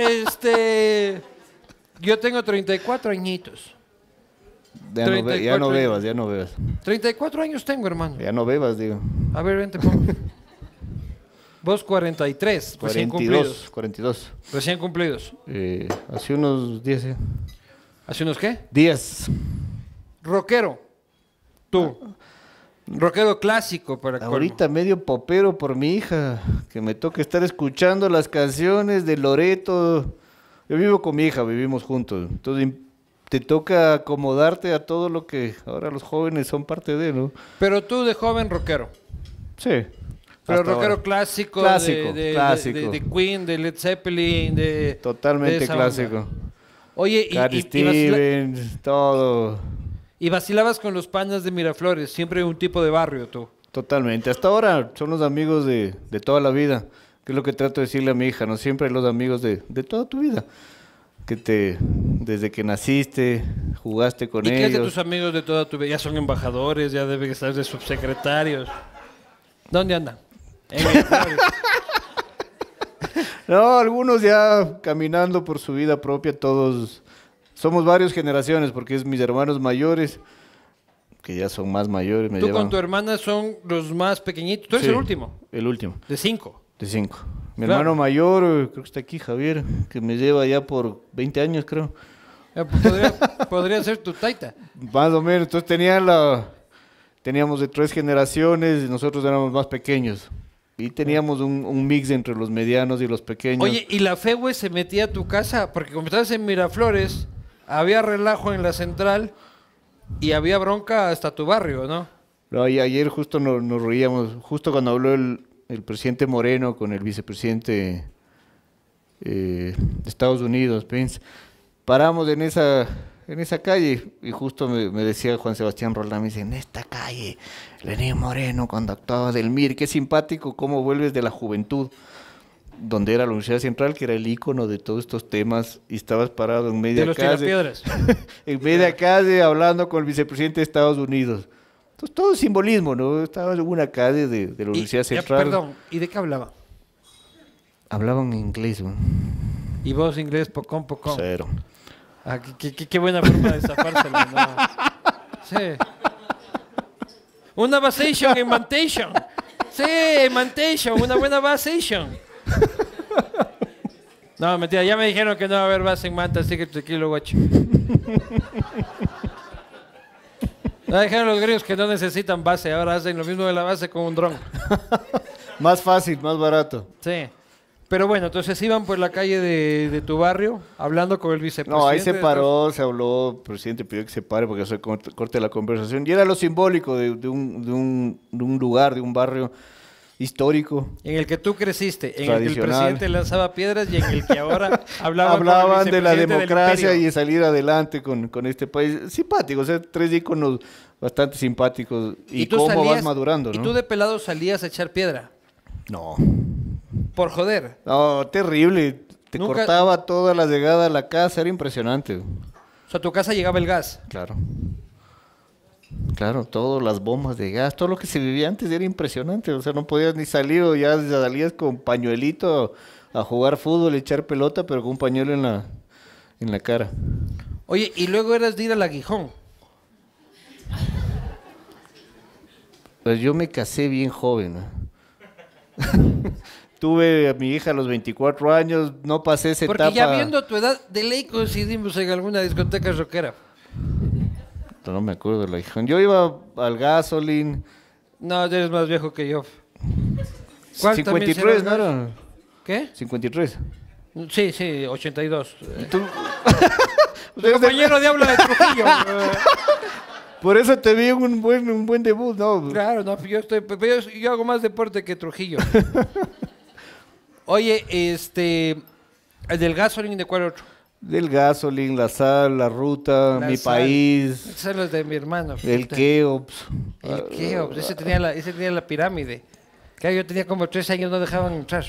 yo tengo 34 añitos. Ya no 34 bebas, ya no bebas. 34 años tengo, hermano. Ya no bebas, digo. A ver, vente, pongo. Vos 43, recién 42, cumplidos. 42. Recién cumplidos. Hace unos 10 ¿Hace unos qué? días. Rockero. Tú. Rockero clásico para colmo. Ahorita medio popero por mi hija, que me toca estar escuchando las canciones de Loreto. Yo vivo con mi hija, vivimos juntos. Entonces te toca acomodarte a todo lo que ahora los jóvenes son parte de, ¿no? Pero tú de joven rockero. Sí. Pero hasta rockero ahora. clásico, Clásico, de clásico. de Queen, de Led Zeppelin, de... Totalmente de esa clásico. onda. Oye, Cat Stevens, todo. y vacilabas con los panas de Miraflores, siempre un tipo de barrio tú. Totalmente. Hasta ahora son los amigos de toda la vida. Que es lo que trato de decirle a mi hija, ¿no? Siempre los amigos de toda tu vida. Desde que naciste, jugaste con ¿Y qué es de ellos. tus amigos de toda tu vida? Ya son embajadores, ya deben estar de subsecretarios. ¿Dónde andan? En el barrio. No, algunos ya caminando por su vida propia, todos. Somos varias generaciones, porque es mis hermanos mayores, que ya son más mayores. Tú con tu hermana son los más pequeñitos. Tú eres el último. El último. De 5. De 5. Mi Claro. hermano mayor, creo que está aquí, Javier, que me lleva ya por 20 años, creo. Podría ser tu taita. Más o menos. Entonces teníamos de 3 generaciones y nosotros éramos más pequeños. Y teníamos un mix entre los medianos y los pequeños. Oye, ¿y la Fehue se metía a tu casa? Porque como estabas en Miraflores, había relajo en la central y había bronca hasta tu barrio, ¿no? No, y ayer justo nos reíamos, justo cuando habló el presidente Moreno con el vicepresidente de Estados Unidos, Pence, paramos en esa calle y justo me decía Juan Sebastián Roldán, me dice, en esta calle, Lenín Moreno cuando actuaba del MIR, qué simpático cómo vuelves de la juventud, donde era la Universidad Central, que era el ícono de todos estos temas, y estabas parado en media De los calle, tirapiedras. en media calle hablando con el vicepresidente de Estados Unidos. Entonces todo es simbolismo, ¿no? Estabas en una calle de la Universidad Central. Perdón, ¿y de qué hablaban? Hablaban inglés, ¿no? Y vos inglés, pocón. Cero. Ah, qué buena forma de zafársela, ¿no? Sí. Una vacation en Mantation. Sí, en Mantation, una buena vacation. No, mentira, ya me dijeron que no va a haber base en Manta, así que tranquilo, guacho. Ya dijeron los gringos que no necesitan base, ahora hacen lo mismo de la base con un dron. Más fácil, más barato. Sí. Pero bueno, entonces iban por la calle de tu barrio hablando con el vicepresidente. No, ahí se paró, se habló, el presidente pidió que se pare porque se corte la conversación. Y era lo simbólico de un lugar, de un barrio histórico. En el que tú creciste, en el que el Tradicional. presidente lanzaba piedras y en el que ahora hablaban De la del democracia imperio. y salir adelante con este país. Simpático, o sea, 3 íconos bastante simpáticos. Y tú cómo vas salías- madurando, Y ¿no? tú de pelado salías a echar piedra, No. por joder. No, terrible. Te Nunca- cortaba toda la llegada a la casa, era impresionante. O sea, a tu casa llegaba el gas. Claro. Claro, todas las bombas de gas, todo lo que se vivía antes era impresionante. O sea, no podías ni salir o ya salías con pañuelito a jugar fútbol, echar pelota, pero con un pañuelo en la cara. Oye, y luego eras de ir al Aguijón. Pues yo me casé bien joven, ¿no? Tuve a mi hija a los 24 años, no pasé esa Porque etapa. ya viendo tu edad, de ley coincidimos en alguna discoteca rockera. No me acuerdo de la hija. Yo iba al Gasoline. No, eres más viejo que yo. ¿Cuál también 53, será ¿no el era? ¿Qué? 53. Sí, 82. Tú- Compañero de habla de Trujillo. Por eso te vi un buen debut, ¿no? Claro, no, yo hago más deporte que Trujillo. Oye, el del gasoline, ¿de cuál otro? Del Gasoline, La Sal, La Ruta, La Mi Sal. País, Ese es los de mi hermano. el puta. Keops. El Keops, ese tenía la pirámide. Claro, yo tenía como 3 años, no dejaban entrar.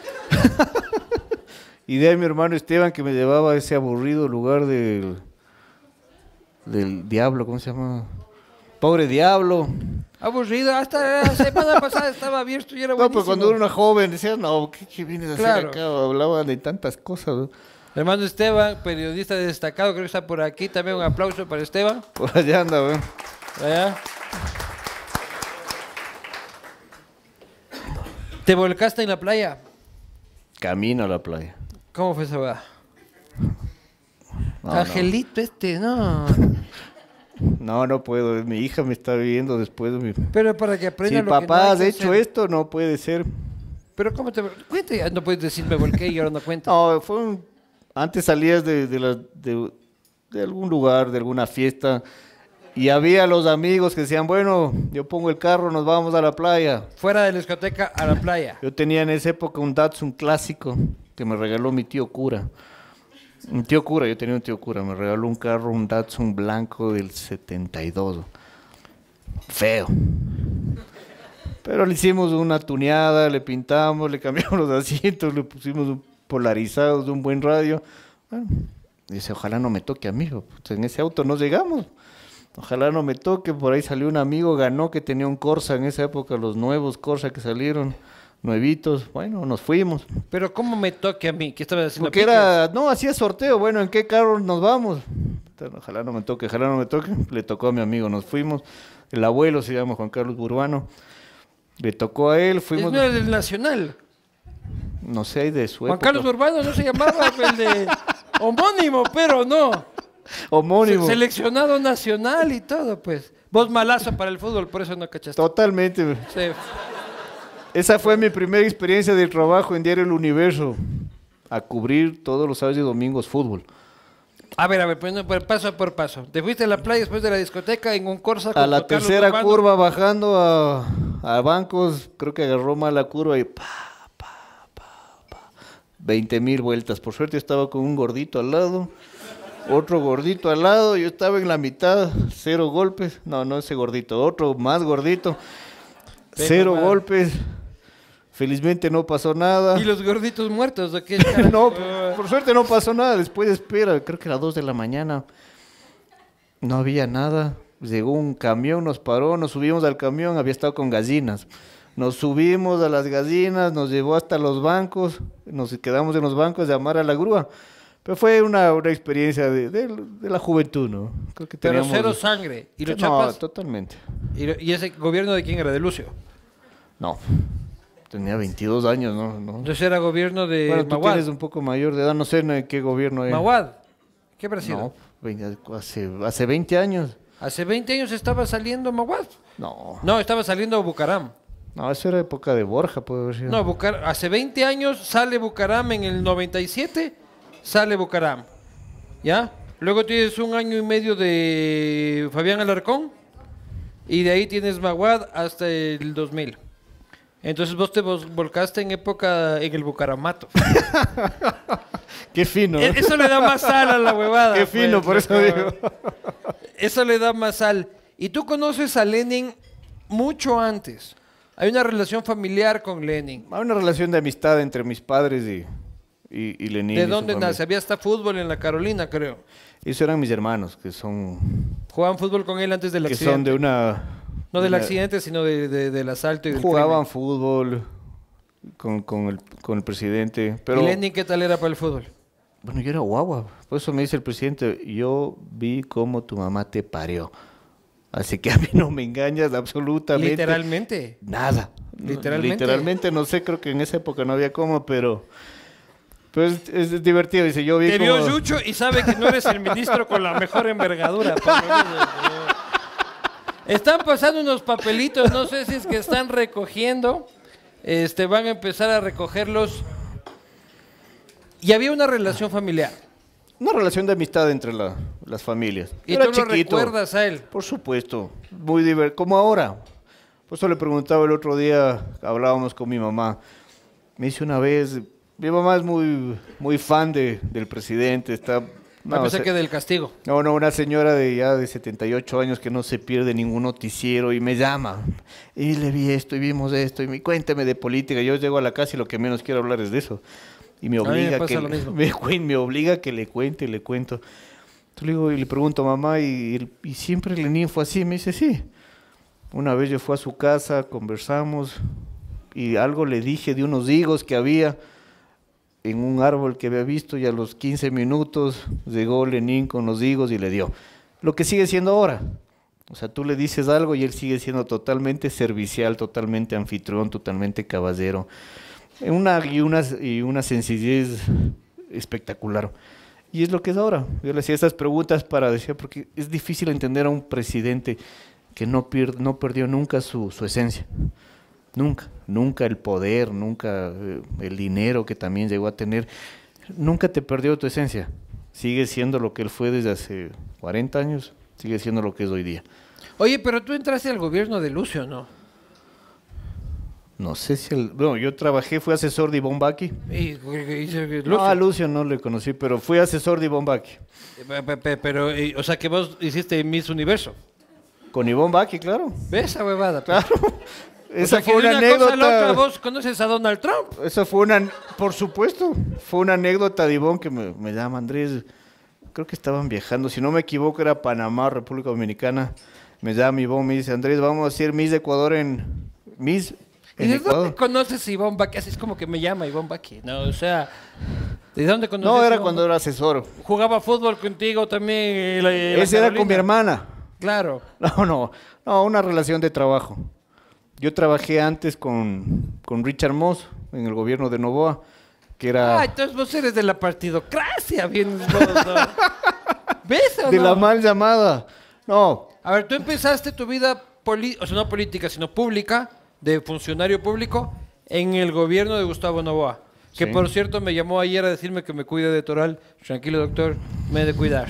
Y de ahí mi hermano Esteban que me llevaba a ese aburrido lugar del diablo, ¿cómo se llama? Pobre diablo. Aburrido, hasta la semana pasada estaba abierto y era No, buenísimo. pues cuando era una joven decías, no, ¿qué vienes a Claro. hacer acá? Hablaban de tantas cosas, ¿no? Hermano Esteban, periodista destacado, creo que está por aquí. También un aplauso para Esteban. Por allá anda, güey. Allá. ¿Te volcaste en la playa? Camino a la playa. ¿Cómo fue esa weá? No, Angelito no. no puedo. Mi hija me está viendo después. Pero para que aprenda Si lo que no papá hay has que hecho hacer. esto, no puede ser. Pero ¿cómo te... Cuenta ya, no puedes decir me volqué y ahora no cuenta. No, antes salías de algún lugar, de alguna fiesta, y había los amigos que decían, bueno, yo pongo el carro, nos vamos a la playa. Fuera de la discoteca a la playa. Yo tenía en esa época un Datsun clásico que me regaló mi tío cura. Yo tenía un tío cura, me regaló un carro, un Datsun blanco del 72. Feo. Pero le hicimos una tuneada, le pintamos, le cambiamos los asientos, le pusimos polarizados de un buen radio. Bueno, dice, ojalá no me toque a mí, pues en ese auto no llegamos. Ojalá no me toque, por ahí salió un amigo, ganó, que tenía un Corsa en esa época, los nuevos Corsa que salieron, nuevitos, bueno, nos fuimos. Pero ¿cómo me toque a mí? ¿Qué estabas haciendo? Porque no, hacía sorteo, bueno, ¿en qué carro nos vamos? Ojalá no me toque, le tocó a mi amigo, nos fuimos, el abuelo se llama Juan Carlos Burbano, le tocó a él, fuimos... No era del Nacional. No sé, de su Juan época. Carlos Urbano no se llamaba el de homónimo, pero no. Homónimo. Seleccionado nacional y todo, pues. Vos malazo para el fútbol, por eso no cachaste. Totalmente. Sí. Esa fue mi primera experiencia de trabajo en Diario El Universo, a cubrir todos los sábados y domingos fútbol. A ver, pues, no, pues, paso por paso. Te fuiste a la playa después de la discoteca en un Corsa. A la tercera curva bajando a bancos, creo que agarró mal la curva y 20,000 vueltas. Por suerte estaba con un gordito al lado, otro gordito al lado, yo estaba en la mitad, 0 golpes. No ese gordito, otro más gordito, 0 golpes. Felizmente no pasó nada. ¿Y los gorditos muertos o qué? No, por suerte no pasó nada. Después espera, creo que a las 2 de la mañana, no había nada. Llegó un camión, nos paró, nos subimos al camión, había estado con gallinas. Nos subimos a las gallinas, nos llevó hasta los bancos, nos quedamos en los bancos de llamar a la grúa. Pero fue una experiencia de la juventud, ¿no? Creo que Pero teníamos... cero sangre. ¿Y los No, chapas? totalmente. ¿Y ese gobierno de quién era? ¿De Lucio? No, tenía 22 años, ¿no? Entonces era gobierno de Bueno, tú Maguad. tienes un poco mayor de edad, no sé en qué gobierno era. Maguad. ¿Qué habrá sido? No, hace 20 años. Hace 20 años estaba saliendo Maguad. No, Estaba saliendo Bucaram. eso era época de Borja, puede haber sido. No, hace 20 años sale Bucaram, en el 97 sale Bucaram. ¿Ya? Luego tienes 1 año y medio de Fabián Alarcón y de ahí tienes Maguad hasta el 2000. Entonces vos te volcaste en época en el Bucaramato. Qué fino, ¿eh? Eso le da más sal a la huevada. Qué fino, pues, por eso digo. Eso le da más sal. Y tú conoces a Lenin mucho antes. Hay una relación familiar con Lenin. Hay una relación de amistad entre mis padres y Lenin. ¿De dónde nace? Había hasta fútbol en la Carolina, creo. Esos eran mis hermanos, que son... Jugaban fútbol con él antes del Que accidente. son de una... No del accidente, sino del asalto y del Jugaban fútbol con el presidente. Pero, ¿Y Lenin qué tal era para el fútbol? bueno, yo era guagua. Por eso me dice el presidente, yo vi cómo tu mamá te parió. Así que a mí no me engañas absolutamente. Literalmente. Nada. Literalmente. Literalmente, no sé, creo que en esa época no había cómo, pero... Pues es divertido, dice, yo vi Te cómo... vio Yucho y sabe que no eres el ministro con la mejor envergadura. Están pasando unos papelitos, no sé si es que están recogiendo. Van a empezar a recogerlos. Y había una relación familiar. Una relación de amistad entre las familias. ¿Y Era tú lo chiquito. recuerdas a él? Por supuesto, muy divertido, como ahora. Por eso le preguntaba el otro día, hablábamos con mi mamá. Me dice una vez, mi mamá es muy fan del presidente, está... Pensé que del castigo. No, una señora de 78 años que no se pierde ningún noticiero y me llama. Y le vi esto y vimos esto y cuénteme de política. Yo llego a la casa y lo que menos quiero hablar es de eso. Y me obliga me obliga a que le cuente y le cuento. Entonces le digo y le pregunto, mamá, ¿y siempre Lenin fue así? Me dice, sí. Una vez yo fui a su casa, conversamos y algo le dije de unos higos que había en un árbol que había visto y a los 15 minutos llegó Lenin con los higos y le dio. Lo que sigue siendo ahora. O sea, tú le dices algo y él sigue siendo totalmente servicial, totalmente anfitrión, totalmente caballero. Y una sencillez espectacular. Y es lo que es ahora. Yo le hacía estas preguntas para decir, porque es difícil entender a un presidente que no perdió nunca su esencia. Nunca el poder, nunca el dinero que también llegó a tener. Nunca te perdió tu esencia. Sigue siendo lo que él fue desde hace 40 años, sigue siendo lo que es hoy día. Oye, pero tú entraste al gobierno de Lucio, ¿no? No sé si bueno, yo fui asesor de Ivonne Baki. Lucio. A Lucio no le conocí, pero fui asesor de Ivonne Baki. Pero, o sea que vos hiciste Miss Universo. Con Ivonne Baki, claro. ¿Ves esa huevada? Claro. Esa fue una anécdota. ¿Vos conoces a Donald Trump? Esa fue por supuesto, fue una anécdota de Ivonne que me llama Andrés. creo que estaban viajando, si no me equivoco era Panamá, República Dominicana. Me llama Ivonne, me dice, Andrés, vamos a hacer Miss Ecuador Miss ¿Y en de Ecuador. dónde conoces a Ivonne Baque? Así es como que me llama Ivonne Baque. No, o sea, ¿de dónde conoces No, a era Ivonne cuando era asesor. Baque? ¿Jugaba fútbol contigo también? Ese era con mi hermana. Claro. No, una relación de trabajo. Yo trabajé antes con Richard Moss en el gobierno de Noboa, que era Ah, entonces vos eres de la partidocracia, vienes vos, ¿no? ¿Ves o de no? la mal llamada. No, A ver, tú empezaste tu vida, o sea, no política, sino pública, de funcionario público, en el gobierno de Gustavo Noboa. Que Sí. por cierto me llamó ayer a decirme que me cuide de Toral. Tranquilo, doctor, me he de cuidar.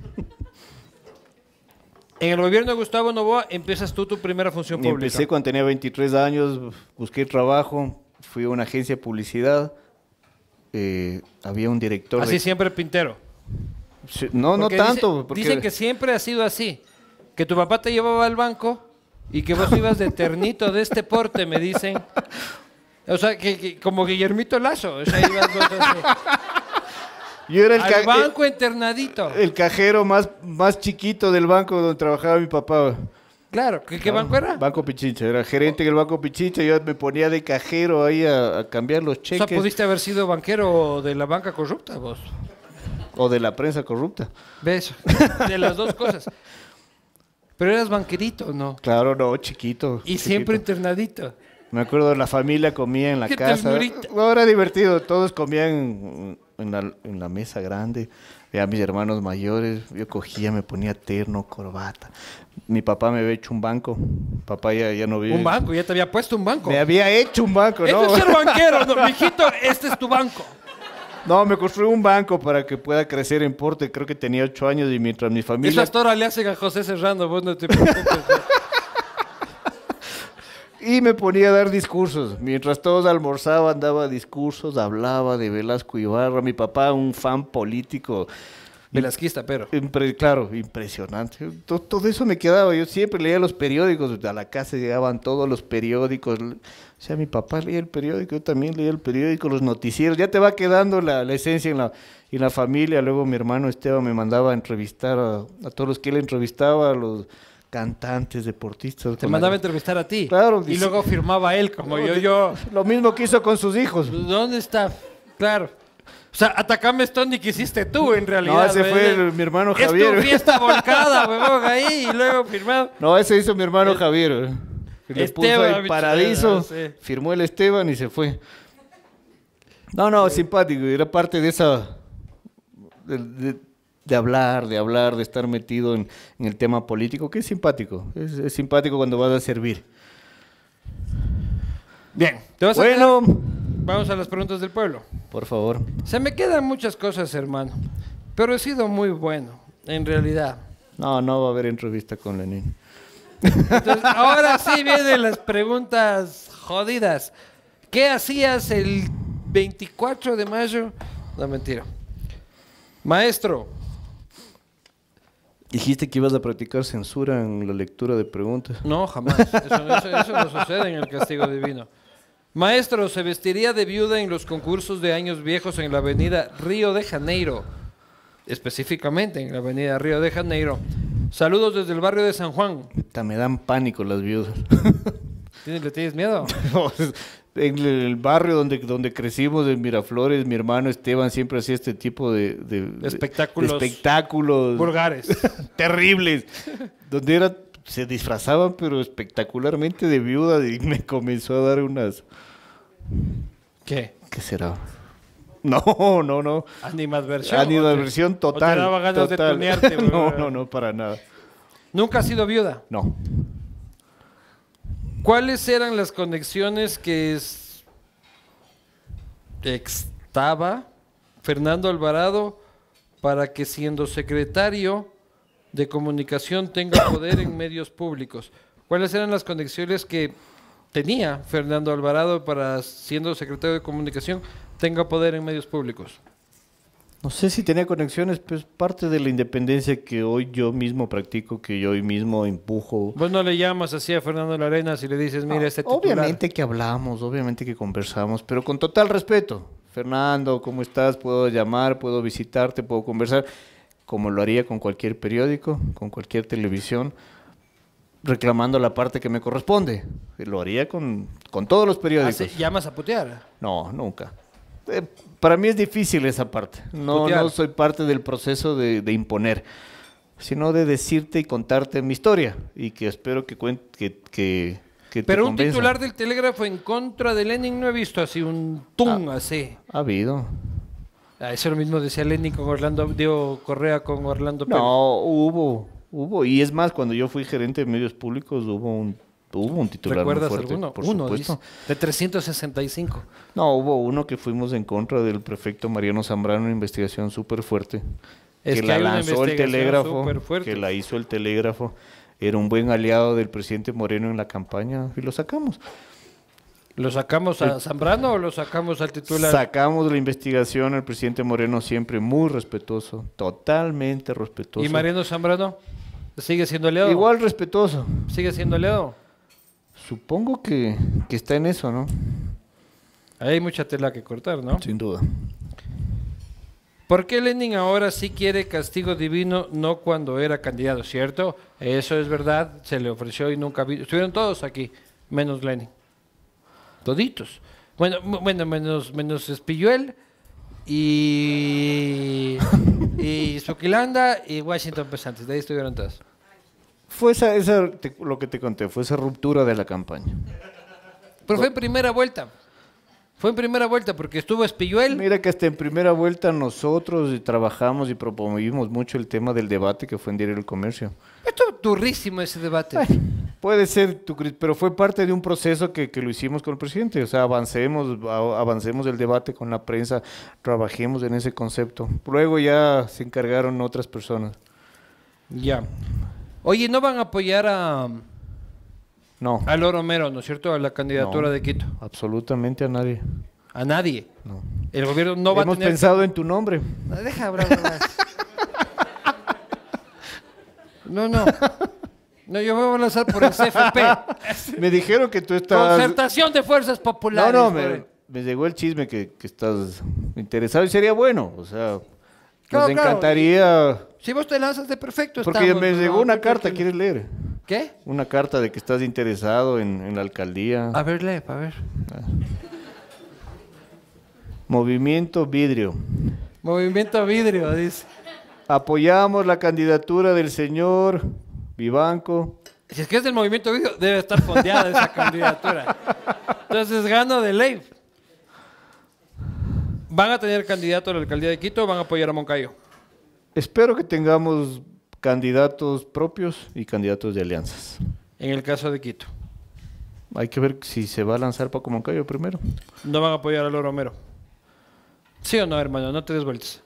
En el gobierno de Gustavo Noboa empiezas tú tu primera función y pública. empecé cuando tenía 23 años, busqué trabajo, fui a una agencia de publicidad, había un director Así siempre Pintero. Sí, no Porque tanto. Porque dicen que siempre ha sido así. Que tu papá te llevaba al banco y que vos ibas de ternito de este porte, me dicen. O sea, que como Guillermito Lazo. O sea, ibas vos así. yo era Al banco internadito. el cajero más chiquito del banco donde trabajaba mi papá. Claro, ¿qué banco era? Banco Pichincha, era gerente del Banco Pichincha, yo me ponía de cajero ahí a cambiar los O cheques. sea, pudiste haber sido banquero de la banca corrupta, vos. O de la prensa corrupta. ¿Ves? De las dos cosas. Pero eras banquerito, ¿no? Claro, no, chiquito. Y chiquito. siempre internadito. Me acuerdo, la familia comía en la Qué casa. ternurita. No, era divertido, todos comían en la mesa grande. Ya mis hermanos mayores, yo cogía, me ponía terno, corbata. Mi papá me había hecho un banco. Papá ya no vive. Un banco, ya te había puesto un banco. Me había hecho un banco, Esto ¿no? es ser banquero, no, mijito, este es tu banco. No, me construí un banco para que pueda crecer en porte. Creo que tenía 8 años y mientras mi familia... Eso hasta ahora le hacen a José Serrano, vos no te preocupes. Y me ponía a dar discursos. Mientras todos almorzaban, daba discursos, hablaba de Velasco Ibarra. Mi papá, un fan político. Velasquista, pero. Claro, impresionante. Todo eso me quedaba. Yo siempre leía los periódicos. A la casa llegaban todos los periódicos. O sea, mi papá leía el periódico, yo también leía el periódico, los noticieros. Ya te va quedando la esencia en la familia. Luego mi hermano Esteban me mandaba a entrevistar a todos los que él entrevistaba, a los cantantes, deportistas. Te mandaba a entrevistar a ti. Claro. Y luego firmaba él, como yo. Lo mismo que hizo con sus hijos. ¿Dónde está? Claro. O sea, Atacame Stone que hiciste tú, en realidad. No, ese ¿ves? fue mi hermano Javier. Es tu fiesta volcada, huevón, ahí, y luego firmado. No, ese hizo mi hermano Javier. Le puso Esteban, el Paradiso, sí. firmó el Esteban y se fue. No, simpático. Era parte de esa... De hablar, de estar metido en el tema político, que es simpático. Es simpático cuando vas a servir. Bien. ¿Te vas a Bueno, Vamos a las preguntas del pueblo. por favor. Se me quedan muchas cosas, hermano. Pero he sido muy bueno, en realidad. No va a haber entrevista con Lenin. Entonces, ahora sí vienen las preguntas jodidas. ¿Qué hacías el 24 de mayo? No, mentira. Maestro, Dijiste que ibas a practicar censura en la lectura de preguntas. no, jamás. Eso no sucede en el castigo divino. Maestro, se vestiría de viuda en los concursos de años viejos en la avenida Río de Janeiro. Específicamente en la avenida Río de Janeiro. Saludos desde el barrio de San Juan. Me dan pánico las viudas. ¿Le tienes miedo? En el barrio donde crecimos, en Miraflores, mi hermano Esteban siempre hacía este tipo de Espectáculos. de espectáculos Vulgares. terribles. Donde se disfrazaban, pero espectacularmente de viuda, y me comenzó a dar unas... ¿Qué? ¿Qué será? No. Animadversión. Animadversión total. ¿O te daba ganas de total. tunearte? No, para nada. ¿Nunca has sido viuda? No. ¿Cuáles eran las conexiones que estaba Fernando Alvarado para que siendo secretario de comunicación tenga poder en medios públicos? ¿Cuáles eran las conexiones que tenía Fernando Alvarado para siendo secretario de comunicación tenga poder en medios públicos? No sé si tenía conexiones, pues parte de la independencia que hoy yo mismo practico, que yo hoy mismo empujo. Vos no le llamas así a Fernando Larenas y le dices, mira, este titular. Obviamente que hablamos, obviamente que conversamos, pero con total respeto. Fernando, ¿cómo estás? Puedo llamar, puedo visitarte, puedo conversar. como lo haría con cualquier periódico, con cualquier televisión, reclamando la parte que me corresponde. Lo haría con todos los periódicos. ¿Llamas a putear? No, nunca. Para mí es difícil esa parte. No soy parte del proceso de imponer, sino de decirte y contarte mi historia, y que espero que te Pero un convenza. titular del Telégrafo en contra de Lenin no he visto así, un así. Ha habido. Eso lo mismo decía Lenin con Correa con Orlando Pérez. No, hubo. Y es más, cuando yo fui gerente de medios públicos, hubo un titular muy ¿Recuerdas fuerte, alguno? por Uno, supuesto. dice, de 365. No, hubo uno que fuimos en contra del prefecto Mariano Zambrano, una investigación súper fuerte. Es que la hay una lanzó el investigación Telégrafo, superfuerte. que la hizo el Telégrafo. Era un buen aliado del presidente Moreno en la campaña y lo sacamos. ¿Lo sacamos a Zambrano o lo sacamos al titular? Sacamos la investigación, el presidente Moreno siempre muy respetuoso, totalmente respetuoso. ¿Y Mariano Zambrano? ¿Sigue siendo aliado? Igual respetuoso. ¿Sigue siendo aliado? Supongo que está en eso, ¿no? Ahí hay mucha tela que cortar, ¿no? Sin duda. ¿Por qué Lenin ahora sí quiere castigo divino, no cuando era candidato, cierto? Eso es verdad, se le ofreció y nunca vi. Estuvieron todos aquí, menos Lenin. Toditos. Bueno, menos Espilluel y Zuquilanda y Washington Pesantes. De ahí estuvieron todos. Fue lo que te conté, fue esa ruptura de la campaña. Pero fue en primera vuelta. Fue en primera vuelta porque estuvo Espilluel. Mira que hasta en primera vuelta nosotros trabajamos y promovimos mucho el tema del debate que fue en Diario del Comercio. Estuvo durísimo ese debate. Puede ser, pero fue parte de un proceso que lo hicimos con el presidente. O sea, avancemos el debate con la prensa, trabajemos en ese concepto. Luego ya se encargaron otras personas. Ya. Oye, ¿no van a apoyar a No, Loro Mero, ¿no es cierto? A la candidatura No. de Quito. absolutamente a nadie. A nadie. No. El gobierno no va a Hemos tener... pensado en tu nombre. No, deja hablar nomás. No. No, yo me voy a lanzar por el CFP. Me dijeron que tú estabas... Concertación de Fuerzas Populares. No, joder. me llegó el chisme que estás interesado y sería bueno. O sea, Claro, nos encantaría... Si vos te lanzas de perfecto, Porque estamos, me ¿no? llegó una Yo carta, creo que- ¿quieres leer? ¿Qué? Una carta de que estás interesado en la alcaldía. A ver, lee, a ver. Movimiento Vidrio. Movimiento Vidrio, dice. Apoyamos la candidatura del señor Vivanco. Si es que es del Movimiento Vidrio, debe estar fondeada esa candidatura. Entonces gano de ley. ¿Van a tener candidato a la alcaldía de Quito o van a apoyar a Moncayo? Espero que tengamos candidatos propios y candidatos de alianzas. En el caso de Quito. Hay que ver si se va a lanzar Paco Moncayo primero. No van a apoyar a Loro Mero. ¿Sí o no, hermano? No te des vueltas.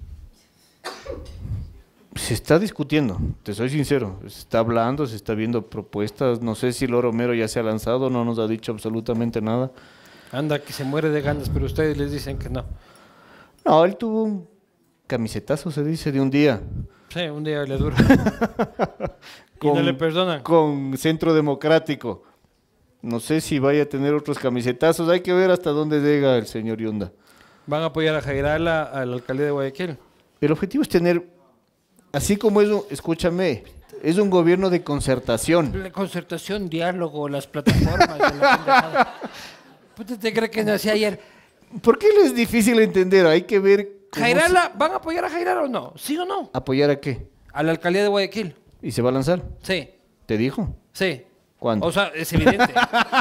Se está discutiendo, te soy sincero. Se está hablando, se está viendo propuestas. No sé si Loro Mero ya se ha lanzado, no nos ha dicho absolutamente nada. Anda, que se muere de ganas, pero ustedes les dicen que no. No, él tuvo un camisetazo, se dice, de un día. Sí, un día le dura. Y no le perdonan. Con Centro Democrático. No sé si vaya a tener otros camisetazos. Hay que ver hasta dónde llega el señor Yunda. Van a apoyar a Jairala, al alcalde de Guayaquil. El objetivo es tener, así como escúchame, es un gobierno de concertación. La concertación, diálogo, las plataformas. De la pendejada. Puta, ¿te crees que nací ayer? ¿Por qué les es difícil entender? Hay que ver cómo ¿Jairala, van a apoyar a Jairala o no? ¿Sí o no? ¿Apoyar a qué? A la alcaldía de Guayaquil. ¿Y se va a lanzar? Sí, ¿Te dijo? sí. ¿Cuándo? O sea, es evidente.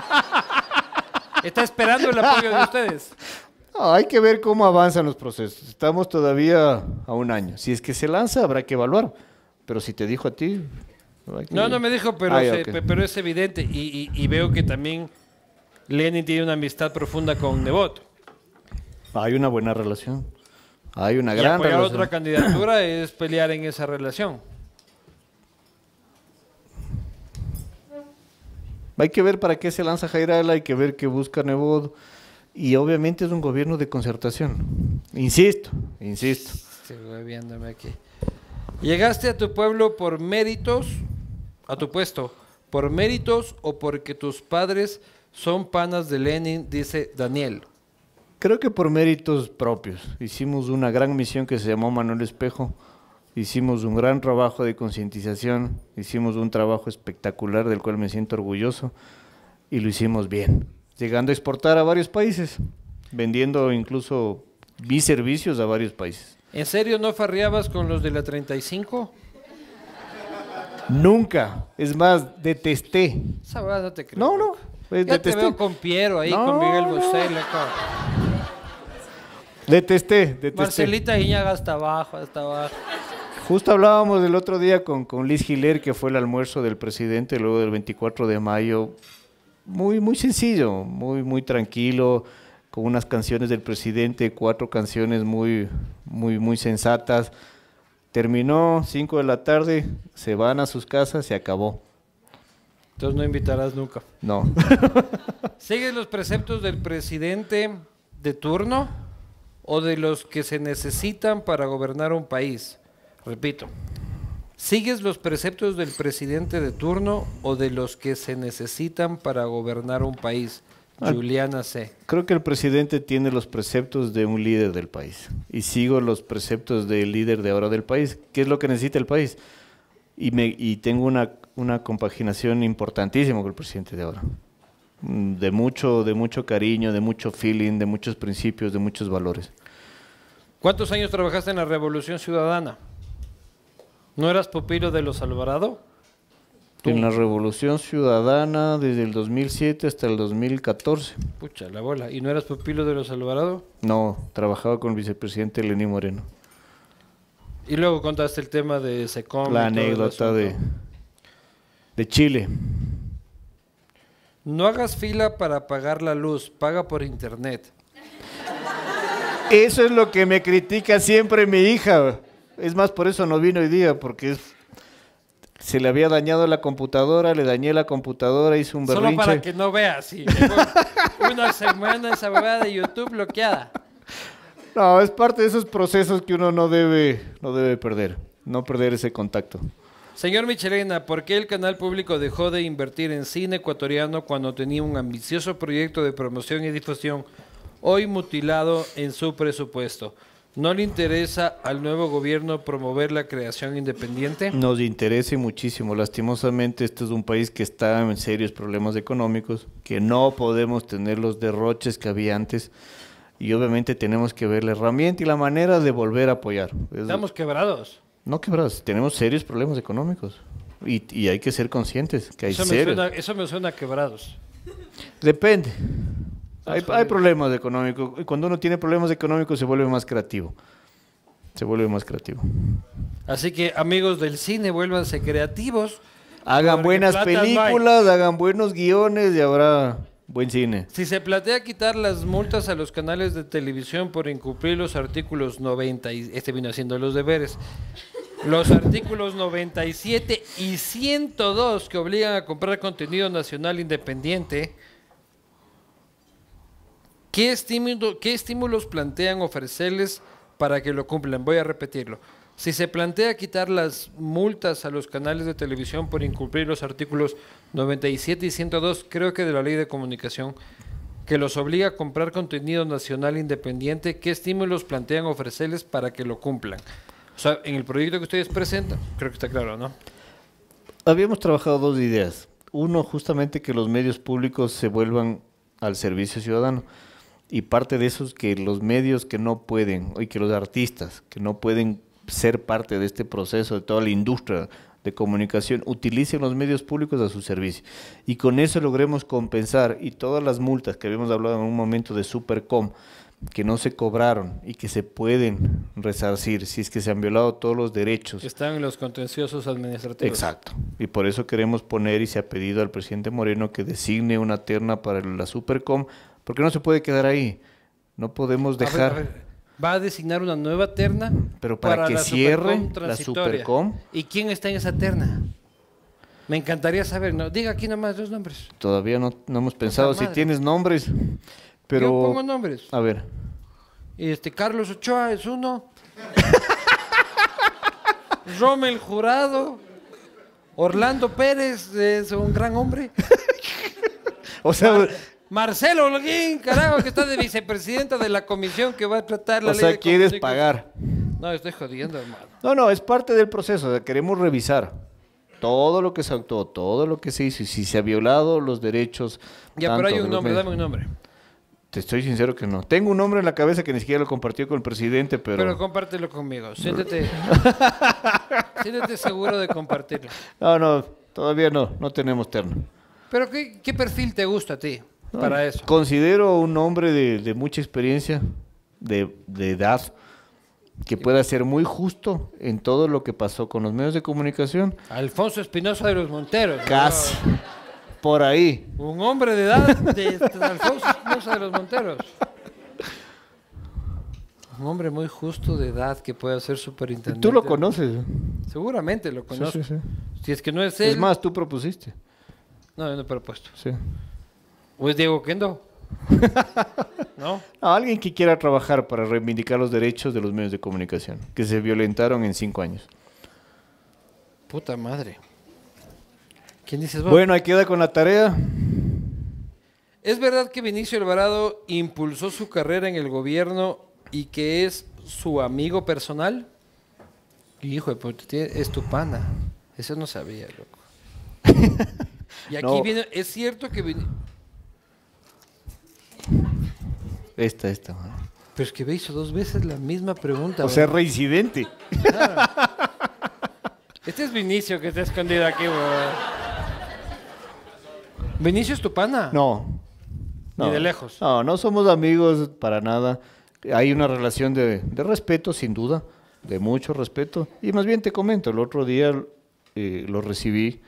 Está esperando el apoyo de ustedes. No, hay que ver cómo avanzan los procesos. Estamos todavía a un año. Si es que se lanza, habrá que evaluar. Pero si te dijo a ti... hay que- No me dijo, pero, Ah, ya, ok. pero es evidente. Y veo que también Lenin tiene una amistad profunda con Nebot. Hay una buena relación. Hay una Y gran apoyar relación. otra candidatura es pelear en esa relación. Hay que ver para qué se lanza Jairala, hay que ver qué busca Nebot. Y obviamente es un gobierno de concertación. Insisto. Estoy viéndome aquí. ¿Llegaste a tu pueblo por méritos, a tu puesto, por méritos o porque tus padres son panas de Lenin, dice Daniel? Creo que por méritos propios. Hicimos una gran misión que se llamó Manuel Espejo. Hicimos un gran trabajo de concientización, hicimos un trabajo espectacular del cual me siento orgulloso y lo hicimos bien, llegando a exportar a varios países, vendiendo incluso servicios a varios países. ¿En serio no farreabas con los de la 35? Nunca, es más, detesté. Esa verdad no te creo. No, Ya te detesté. veo con Piero ahí, No, con Miguel no. Bosé, Detesté. Marcelita Iñaga hasta abajo, hasta abajo. Justo hablábamos el otro día con Liz Giler, que fue el almuerzo del presidente luego del 24 de mayo. Muy sencillo, muy tranquilo, con unas canciones del presidente, 4 canciones muy sensatas. Terminó 5 de la tarde, se van a sus casas, se acabó. Entonces no invitarás nunca. No. ¿Sigues los preceptos del presidente de turno o de los que se necesitan para gobernar un país? Repito, ¿sigues los preceptos del presidente de turno o de los que se necesitan para gobernar un país? Juliana C. Creo que el presidente tiene los preceptos de un líder del país y sigo los preceptos del líder de ahora del país. ¿Qué es lo que necesita el país? Y tengo una compaginación importantísima con el presidente de ahora. De mucho cariño, de mucho feeling, de muchos principios, de muchos valores. ¿Cuántos años trabajaste en la Revolución Ciudadana? ¿No eras pupilo de los Alvarado? En la Revolución Ciudadana desde el 2007 hasta el 2014. Pucha, la bola. ¿Y no eras pupilo de los Alvarado? No, trabajaba con el vicepresidente Lenín Moreno. Y luego contaste el tema de Secom. La y todo el anécdota asunto. de Chile. No hagas fila para pagar la luz, paga por internet. Eso es lo que me critica siempre mi hija. Es más, por eso no vino hoy día, porque se le había dañado la computadora, le dañé la computadora, hice un berrinche. Solo para que no veas, sí. Una semana esa huevada de YouTube bloqueada. No, es parte de esos procesos que uno no debe perder, no perder ese contacto. Señor Michelena, ¿por qué el canal público dejó de invertir en cine ecuatoriano cuando tenía un ambicioso proyecto de promoción y difusión, hoy mutilado en su presupuesto? ¿No le interesa al nuevo gobierno promover la creación independiente? Nos interesa muchísimo. Lastimosamente, este es un país que está en serios problemas económicos, que no podemos tener los derroches que había antes y obviamente tenemos que ver la herramienta y la manera de volver a apoyar. Estamos quebrados. No quebrados, tenemos serios problemas económicos y hay que ser conscientes que hay Eso me suena a quebrados. Depende. Hay problemas económicos y cuando uno tiene problemas económicos se vuelve más creativo. Así que, amigos del cine, vuélvanse creativos. Hagan porque buenas plata no hay. películas, hagan buenos guiones y habrá buen cine. Si se plantea quitar las multas a los canales de televisión por incumplir los artículos 90, y este vino haciendo los deberes, los artículos 97 y 102 que obligan a comprar contenido nacional independiente, ¿qué estímulos plantean ofrecerles para que lo cumplan? Voy a repetirlo. Si se plantea quitar las multas a los canales de televisión por incumplir los artículos 97 y 102, creo que de la Ley de Comunicación, que los obliga a comprar contenido nacional independiente, ¿qué estímulos plantean ofrecerles para que lo cumplan? O sea, en el proyecto que ustedes presentan, creo que está claro, ¿no? Habíamos trabajado 2 ideas. Uno, justamente que los medios públicos se vuelvan al servicio ciudadano. Y parte de eso es que los medios que no pueden, y que los artistas que no pueden ser parte de este proceso, de toda la industria de comunicación, utilicen los medios públicos a su servicio. Y con eso logremos compensar, y todas las multas que habíamos hablado en un momento de Supercom, que no se cobraron y que se pueden resarcir si es que se han violado todos los derechos. Están en los contenciosos administrativos. Exacto. Y por eso queremos poner, y se ha pedido al presidente Moreno que designe una terna para la Supercom, porque no se puede quedar ahí. No podemos dejar... A ver, va a designar una nueva terna, pero para que la cierre Supercom la transitoria. Supercom. ¿Y quién está en esa terna? Me encantaría saber. No, diga aquí nomás 2 nombres. Todavía no hemos pensado si madre. tienes nombres, pero... Yo pongo nombres. A ver. Carlos Ochoa es uno. Rommel Jurado. Orlando Pérez es un gran hombre. O sea... Marcelo Holguín, carajo, que está de vicepresidenta de la comisión que va a tratar la O ley sea, de quieres comunicación. pagar. No, estoy jodiendo, hermano. No, es parte del proceso. O sea, queremos revisar todo lo que se actuó, todo lo que se hizo y si se ha violado los derechos. Ya, pero tanto hay de un los nombre, medios. dame un nombre. Te estoy sincero que no. Tengo un nombre en la cabeza que ni siquiera lo compartió con el presidente, Pero compártelo conmigo. Siéntete. Siéntete seguro de compartirlo. No, todavía no tenemos terno. Pero ¿qué perfil te gusta a ti para eso? Considero un hombre de mucha experiencia, de edad, que pueda ser muy justo en todo lo que pasó con los medios de comunicación. Alfonso Espinosa de los Monteros. ¿no? Casi. Por ahí. Un hombre de edad de Alfonso Espinosa de los Monteros. Un hombre muy justo de edad que puede ser superintendente. Tú lo conoces. Seguramente lo conozco. Sí. Si es que no es él. Es más, tú propusiste. No, yo no he propuesto. Sí. ¿O es Diego Kendo? ¿No? Alguien que quiera trabajar para reivindicar los derechos de los medios de comunicación, que se violentaron en 5 años. Puta madre. ¿Quién dices vos? Bueno, ahí queda con la tarea. ¿Es verdad que Vinicio Alvarado impulsó su carrera en el gobierno y que es su amigo personal? Hijo de puta, es tu pana. Eso no sabía, loco. Y aquí No. viene, es cierto que Esta, mano. pero es que me hizo 2 veces la misma pregunta. O sea, weón. reincidente. Este es Vinicio que está escondido aquí, weón. ¿Vinicio es tu pana? No. Ni de lejos. No somos amigos para nada. Hay una relación de respeto, sin duda, de mucho respeto. Y más bien te comento, el otro día lo recibí.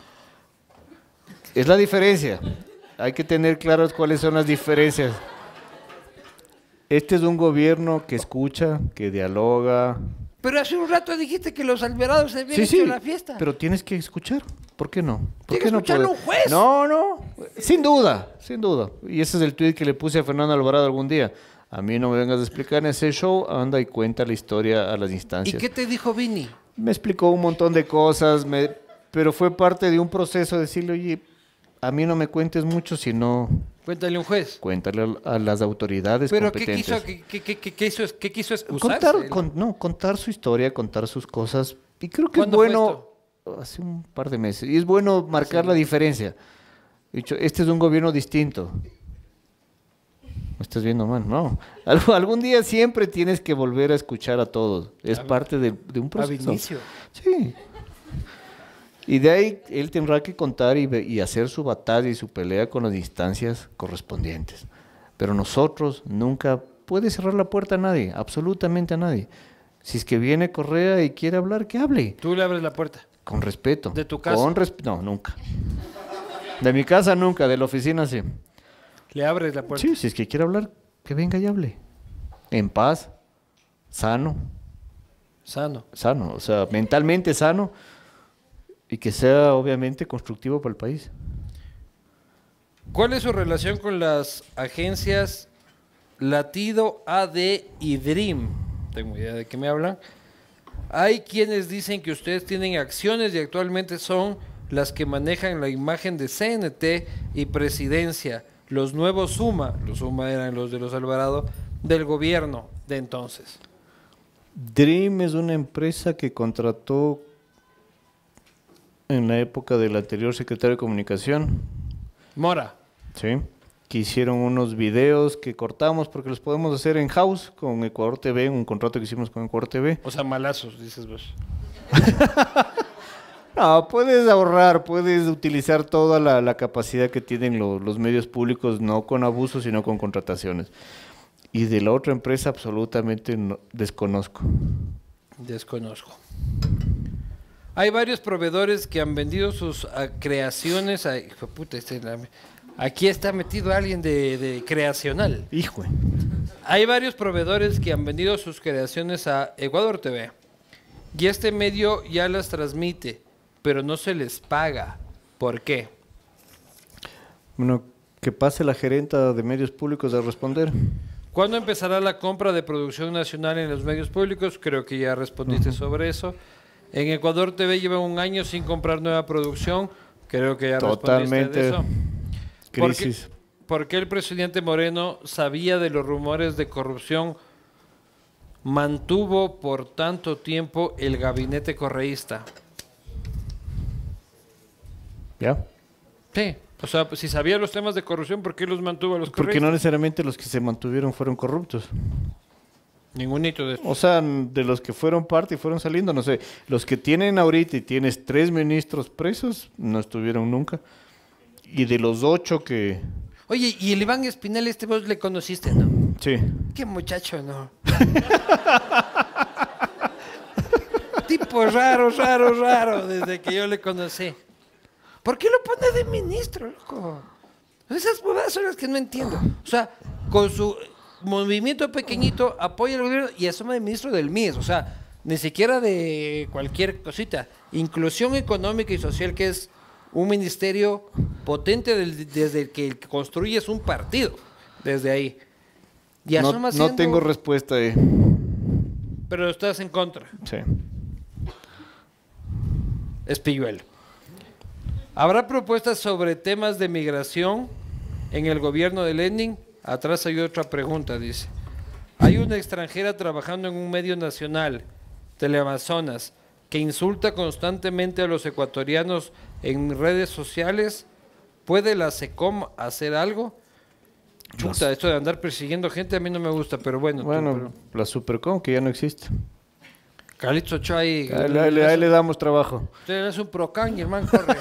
Es la diferencia. Hay que tener claras cuáles son las diferencias. Este es un gobierno que escucha, que dialoga. Pero hace un rato dijiste que los Alvarados se habían Sí, hecho la fiesta. pero tienes que escuchar. ¿Por qué no? ¿Por Tiene qué que no escucharlo puede? un juez. No. Sin duda. Y ese es el tuit que le puse a Fernando Alvarado algún día. A mí no me vengas a explicar en ese show, anda y cuenta la historia a las ¿Y instancias. qué te dijo Vini? Me explicó un montón de cosas, pero fue parte de un proceso de decirle, oye, a mí no me cuentes mucho, sino Cuéntale a un juez. cuéntale a las autoridades ¿Pero qué competentes. quiso? ¿Qué quiso excusarse? Contar su historia, contar sus cosas. Y creo que es ¿Cuándo fue bueno, hace un par de meses, y es bueno marcar la diferencia. He dicho, este es un gobierno distinto. ¿Me estás viendo mal? No. Algún día siempre tienes que volver a escuchar a todos. Es parte de un A proceso. Vinicio. Sí. Y de ahí él tendrá que contar y hacer su batalla y su pelea con las instancias correspondientes. Pero nosotros nunca puede cerrar la puerta a nadie, absolutamente a nadie. Si es que viene Correa y quiere hablar, que hable. Tú le abres la puerta. Con respeto. ¿De tu casa? No, nunca. De mi casa nunca, de la oficina sí. Le abres la puerta. Sí, si es que quiere hablar, que venga y hable. En paz, sano, Sano. o sea, mentalmente sano y que sea obviamente constructivo para el país. ¿Cuál es su relación con las agencias Latido, AD y Dream? Tengo idea de qué me hablan. Hay quienes dicen que ustedes tienen acciones y actualmente son las que manejan la imagen de CNT y Presidencia. Los nuevos Suma, los Suma eran los de los Alvarado, del gobierno de entonces. Dream es una empresa que contrató en la época del anterior secretario de Comunicación, Mora. ¿sí? Que hicieron unos videos que cortamos porque los podemos hacer en house con Ecuador TV, un contrato que hicimos con Ecuador TV. O sea, malazos, dices vos. No, puedes ahorrar, puedes utilizar toda la capacidad que tienen los medios públicos, no con abusos, sino con contrataciones. Y de la otra empresa absolutamente desconozco. Desconozco. Hay varios proveedores que han vendido sus creaciones a... Hijo de puta, aquí está metido alguien de creacional. Hijo. Hay varios proveedores que han vendido sus creaciones a Ecuador TV. Y este medio ya las transmite, pero no se les paga. ¿Por qué? Bueno, que pase la gerenta de medios públicos a responder. ¿Cuándo empezará la compra de producción nacional en los medios públicos? Creo que ya respondiste sobre eso. En Ecuador TV lleva 1 año sin comprar nueva producción. Creo que ya respondiste de eso. Crisis. ¿Por qué el presidente Moreno sabía de los rumores de corrupción mantuvo por tanto tiempo el gabinete correísta? ¿Ya? Sí, o sea, si sabía los temas de corrupción, ¿por qué los mantuvo a los Porque correístas? no necesariamente los que se mantuvieron fueron corruptos. Ningún hito de esto. O sea, de los que fueron parte y fueron saliendo, no sé, los que tienen ahorita y tienes 3 ministros presos, no estuvieron nunca. Y de los 8 que... Oye, y el Iván Espinel, vos le conociste, ¿no? Sí. Qué muchacho, ¿no? Tipo raro, desde que yo le conocí. ¿Por qué lo pone de ministro, loco? Esas bobadas son las que no entiendo. O sea, con su movimiento pequeñito apoya al gobierno y asume de ministro del MIS. O sea, ni siquiera de cualquier cosita. Inclusión económica y social, que es un ministerio potente desde que el que construye es un partido. Desde ahí. Y No, asuma no siendo- tengo respuesta ahí. Pero estás en contra. Sí. Es pilluelo. ¿Habrá propuestas sobre temas de migración en el gobierno de Lenin? Atrás hay otra pregunta, dice. Hay una extranjera trabajando en un medio nacional, Teleamazonas, que insulta constantemente a los ecuatorianos en redes sociales. ¿Puede la SECOM hacer algo? Chuta, esto de andar persiguiendo gente a mí no me gusta, pero bueno. Bueno, la Supercom, que ya no existe. Carlitos Ochoa ahí. Ahí le damos trabajo. Usted es un procán, hermano, corre.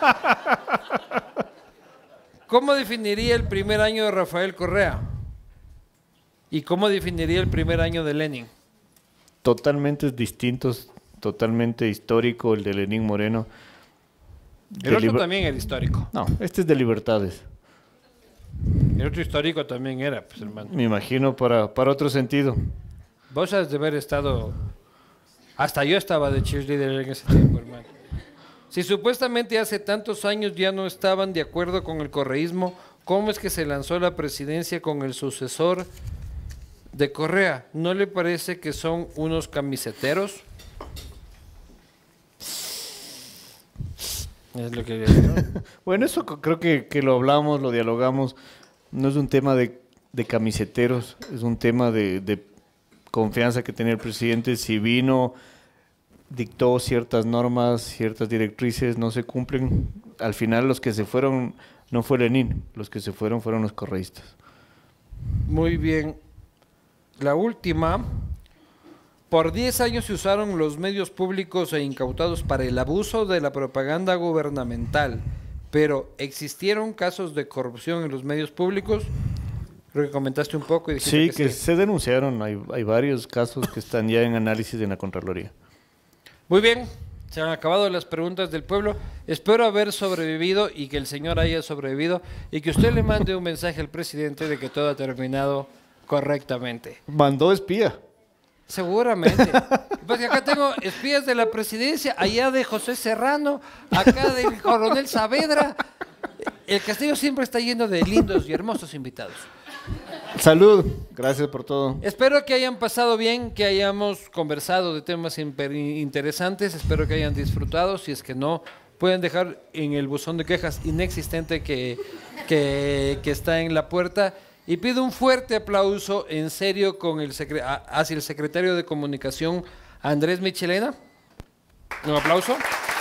¿Cómo definiría el primer año de Rafael Correa? ¿Y cómo definiría el primer año de Lenin? Totalmente distintos, totalmente histórico el de Lenín Moreno. El otro también era histórico. No, este es de libertades. El otro histórico también era, pues, hermano. Me imagino para otro sentido. Vos has de haber estado... Hasta yo estaba de cheerleader en ese tiempo, hermano. Si supuestamente hace tantos años ya no estaban de acuerdo con el correísmo, ¿cómo es que se lanzó la presidencia con el sucesor de Correa? ¿No le parece que son unos camiseteros? Es lo que yo digo. Bueno, eso creo que lo hablamos, lo dialogamos. No es un tema de camiseteros, es un tema de confianza que tenía el presidente. Si vino, dictó ciertas normas, ciertas directrices, no se cumplen. Al final los que se fueron no fue Lenin, los que se fueron los correístas. Muy bien. La última. Por 10 años se usaron los medios públicos e incautados para el abuso de la propaganda gubernamental, pero ¿existieron casos de corrupción en los medios públicos? Creo que comentaste un poco y dijiste Sí, que se denunciaron. Hay varios casos que están ya en análisis en la Contraloría. Muy bien, se han acabado las preguntas del pueblo. Espero haber sobrevivido y que el señor haya sobrevivido y que usted le mande un mensaje al presidente de que todo ha terminado correctamente. Mandó espía. Seguramente. Porque acá tengo espías de la presidencia, allá de José Serrano, acá del coronel Saavedra. El Castillo siempre está lleno de lindos y hermosos invitados. Salud, gracias por todo. Espero que hayan pasado bien, que hayamos conversado de temas interesantes, espero que hayan disfrutado. Si es que no, pueden dejar en el buzón de quejas inexistente que está en la puerta. Y pido un fuerte aplauso, en serio, hacia el secretario de Comunicación, Andrés Michelena. Un aplauso.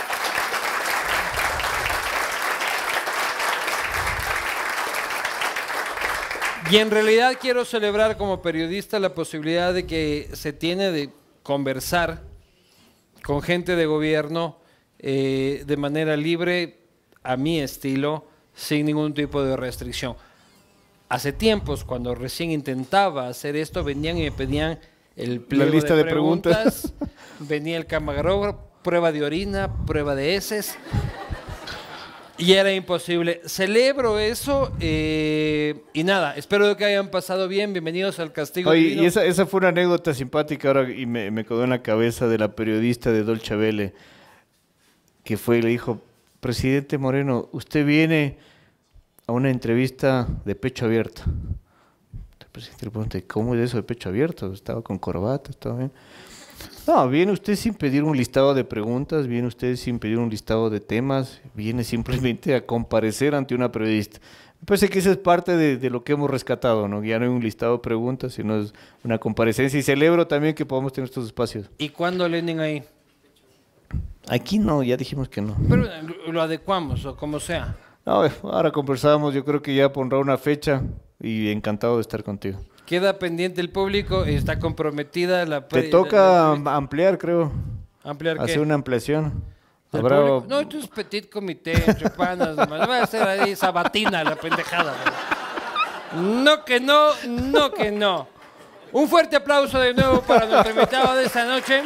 Y en realidad quiero celebrar como periodista la posibilidad de que se tiene de conversar con gente de gobierno de manera libre, a mi estilo, sin ningún tipo de restricción. Hace tiempos, cuando recién intentaba hacer esto, venían y me pedían el pliego lista de preguntas, venía el camarógrafo, prueba de orina, prueba de heces, y era imposible. Celebro eso y nada, espero que hayan pasado bien. Bienvenidos al Castigo Oye, Divino. y esa fue una anécdota simpática ahora y me quedó en la cabeza de la periodista de Dolce Vele, que fue y le dijo: presidente Moreno, usted viene a una entrevista de pecho abierto. El presidente le pregunta: ¿cómo es eso de pecho abierto? Estaba con corbata, estaba bien. No, viene usted sin pedir un listado de preguntas, viene usted sin pedir un listado de temas, viene simplemente a comparecer ante una periodista. Parece que eso es parte de lo que hemos rescatado, ¿no? Ya no hay un listado de preguntas, sino es una comparecencia. Y celebro también que podamos tener estos espacios. ¿Y cuándo Lenin ahí? Aquí no, ya dijimos que no. Pero lo adecuamos o como sea. No, ahora conversamos, yo creo que ya pondrá una fecha y encantado de estar contigo. Queda pendiente el público, está comprometida la... Te toca ampliar, creo. ¿Ampliar qué? Hacer una ampliación. ¿Del Habrá... público? No, esto es petit comité, entre panas, nomás. Va a ser ahí sabatina la pendejada. No que no, no que no. Un fuerte aplauso de nuevo para nuestro invitado de esta noche.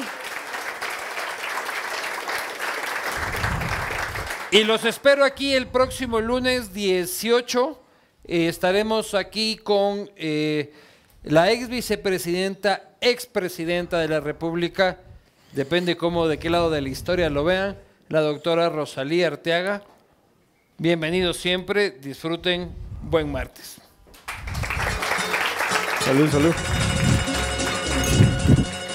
Y los espero aquí el próximo lunes 18. Estaremos aquí con la ex vicepresidenta, expresidenta de la República, depende de qué lado de la historia lo vean, la doctora Rosalía Arteaga. Bienvenidos siempre, disfruten, buen martes. Salud, salud.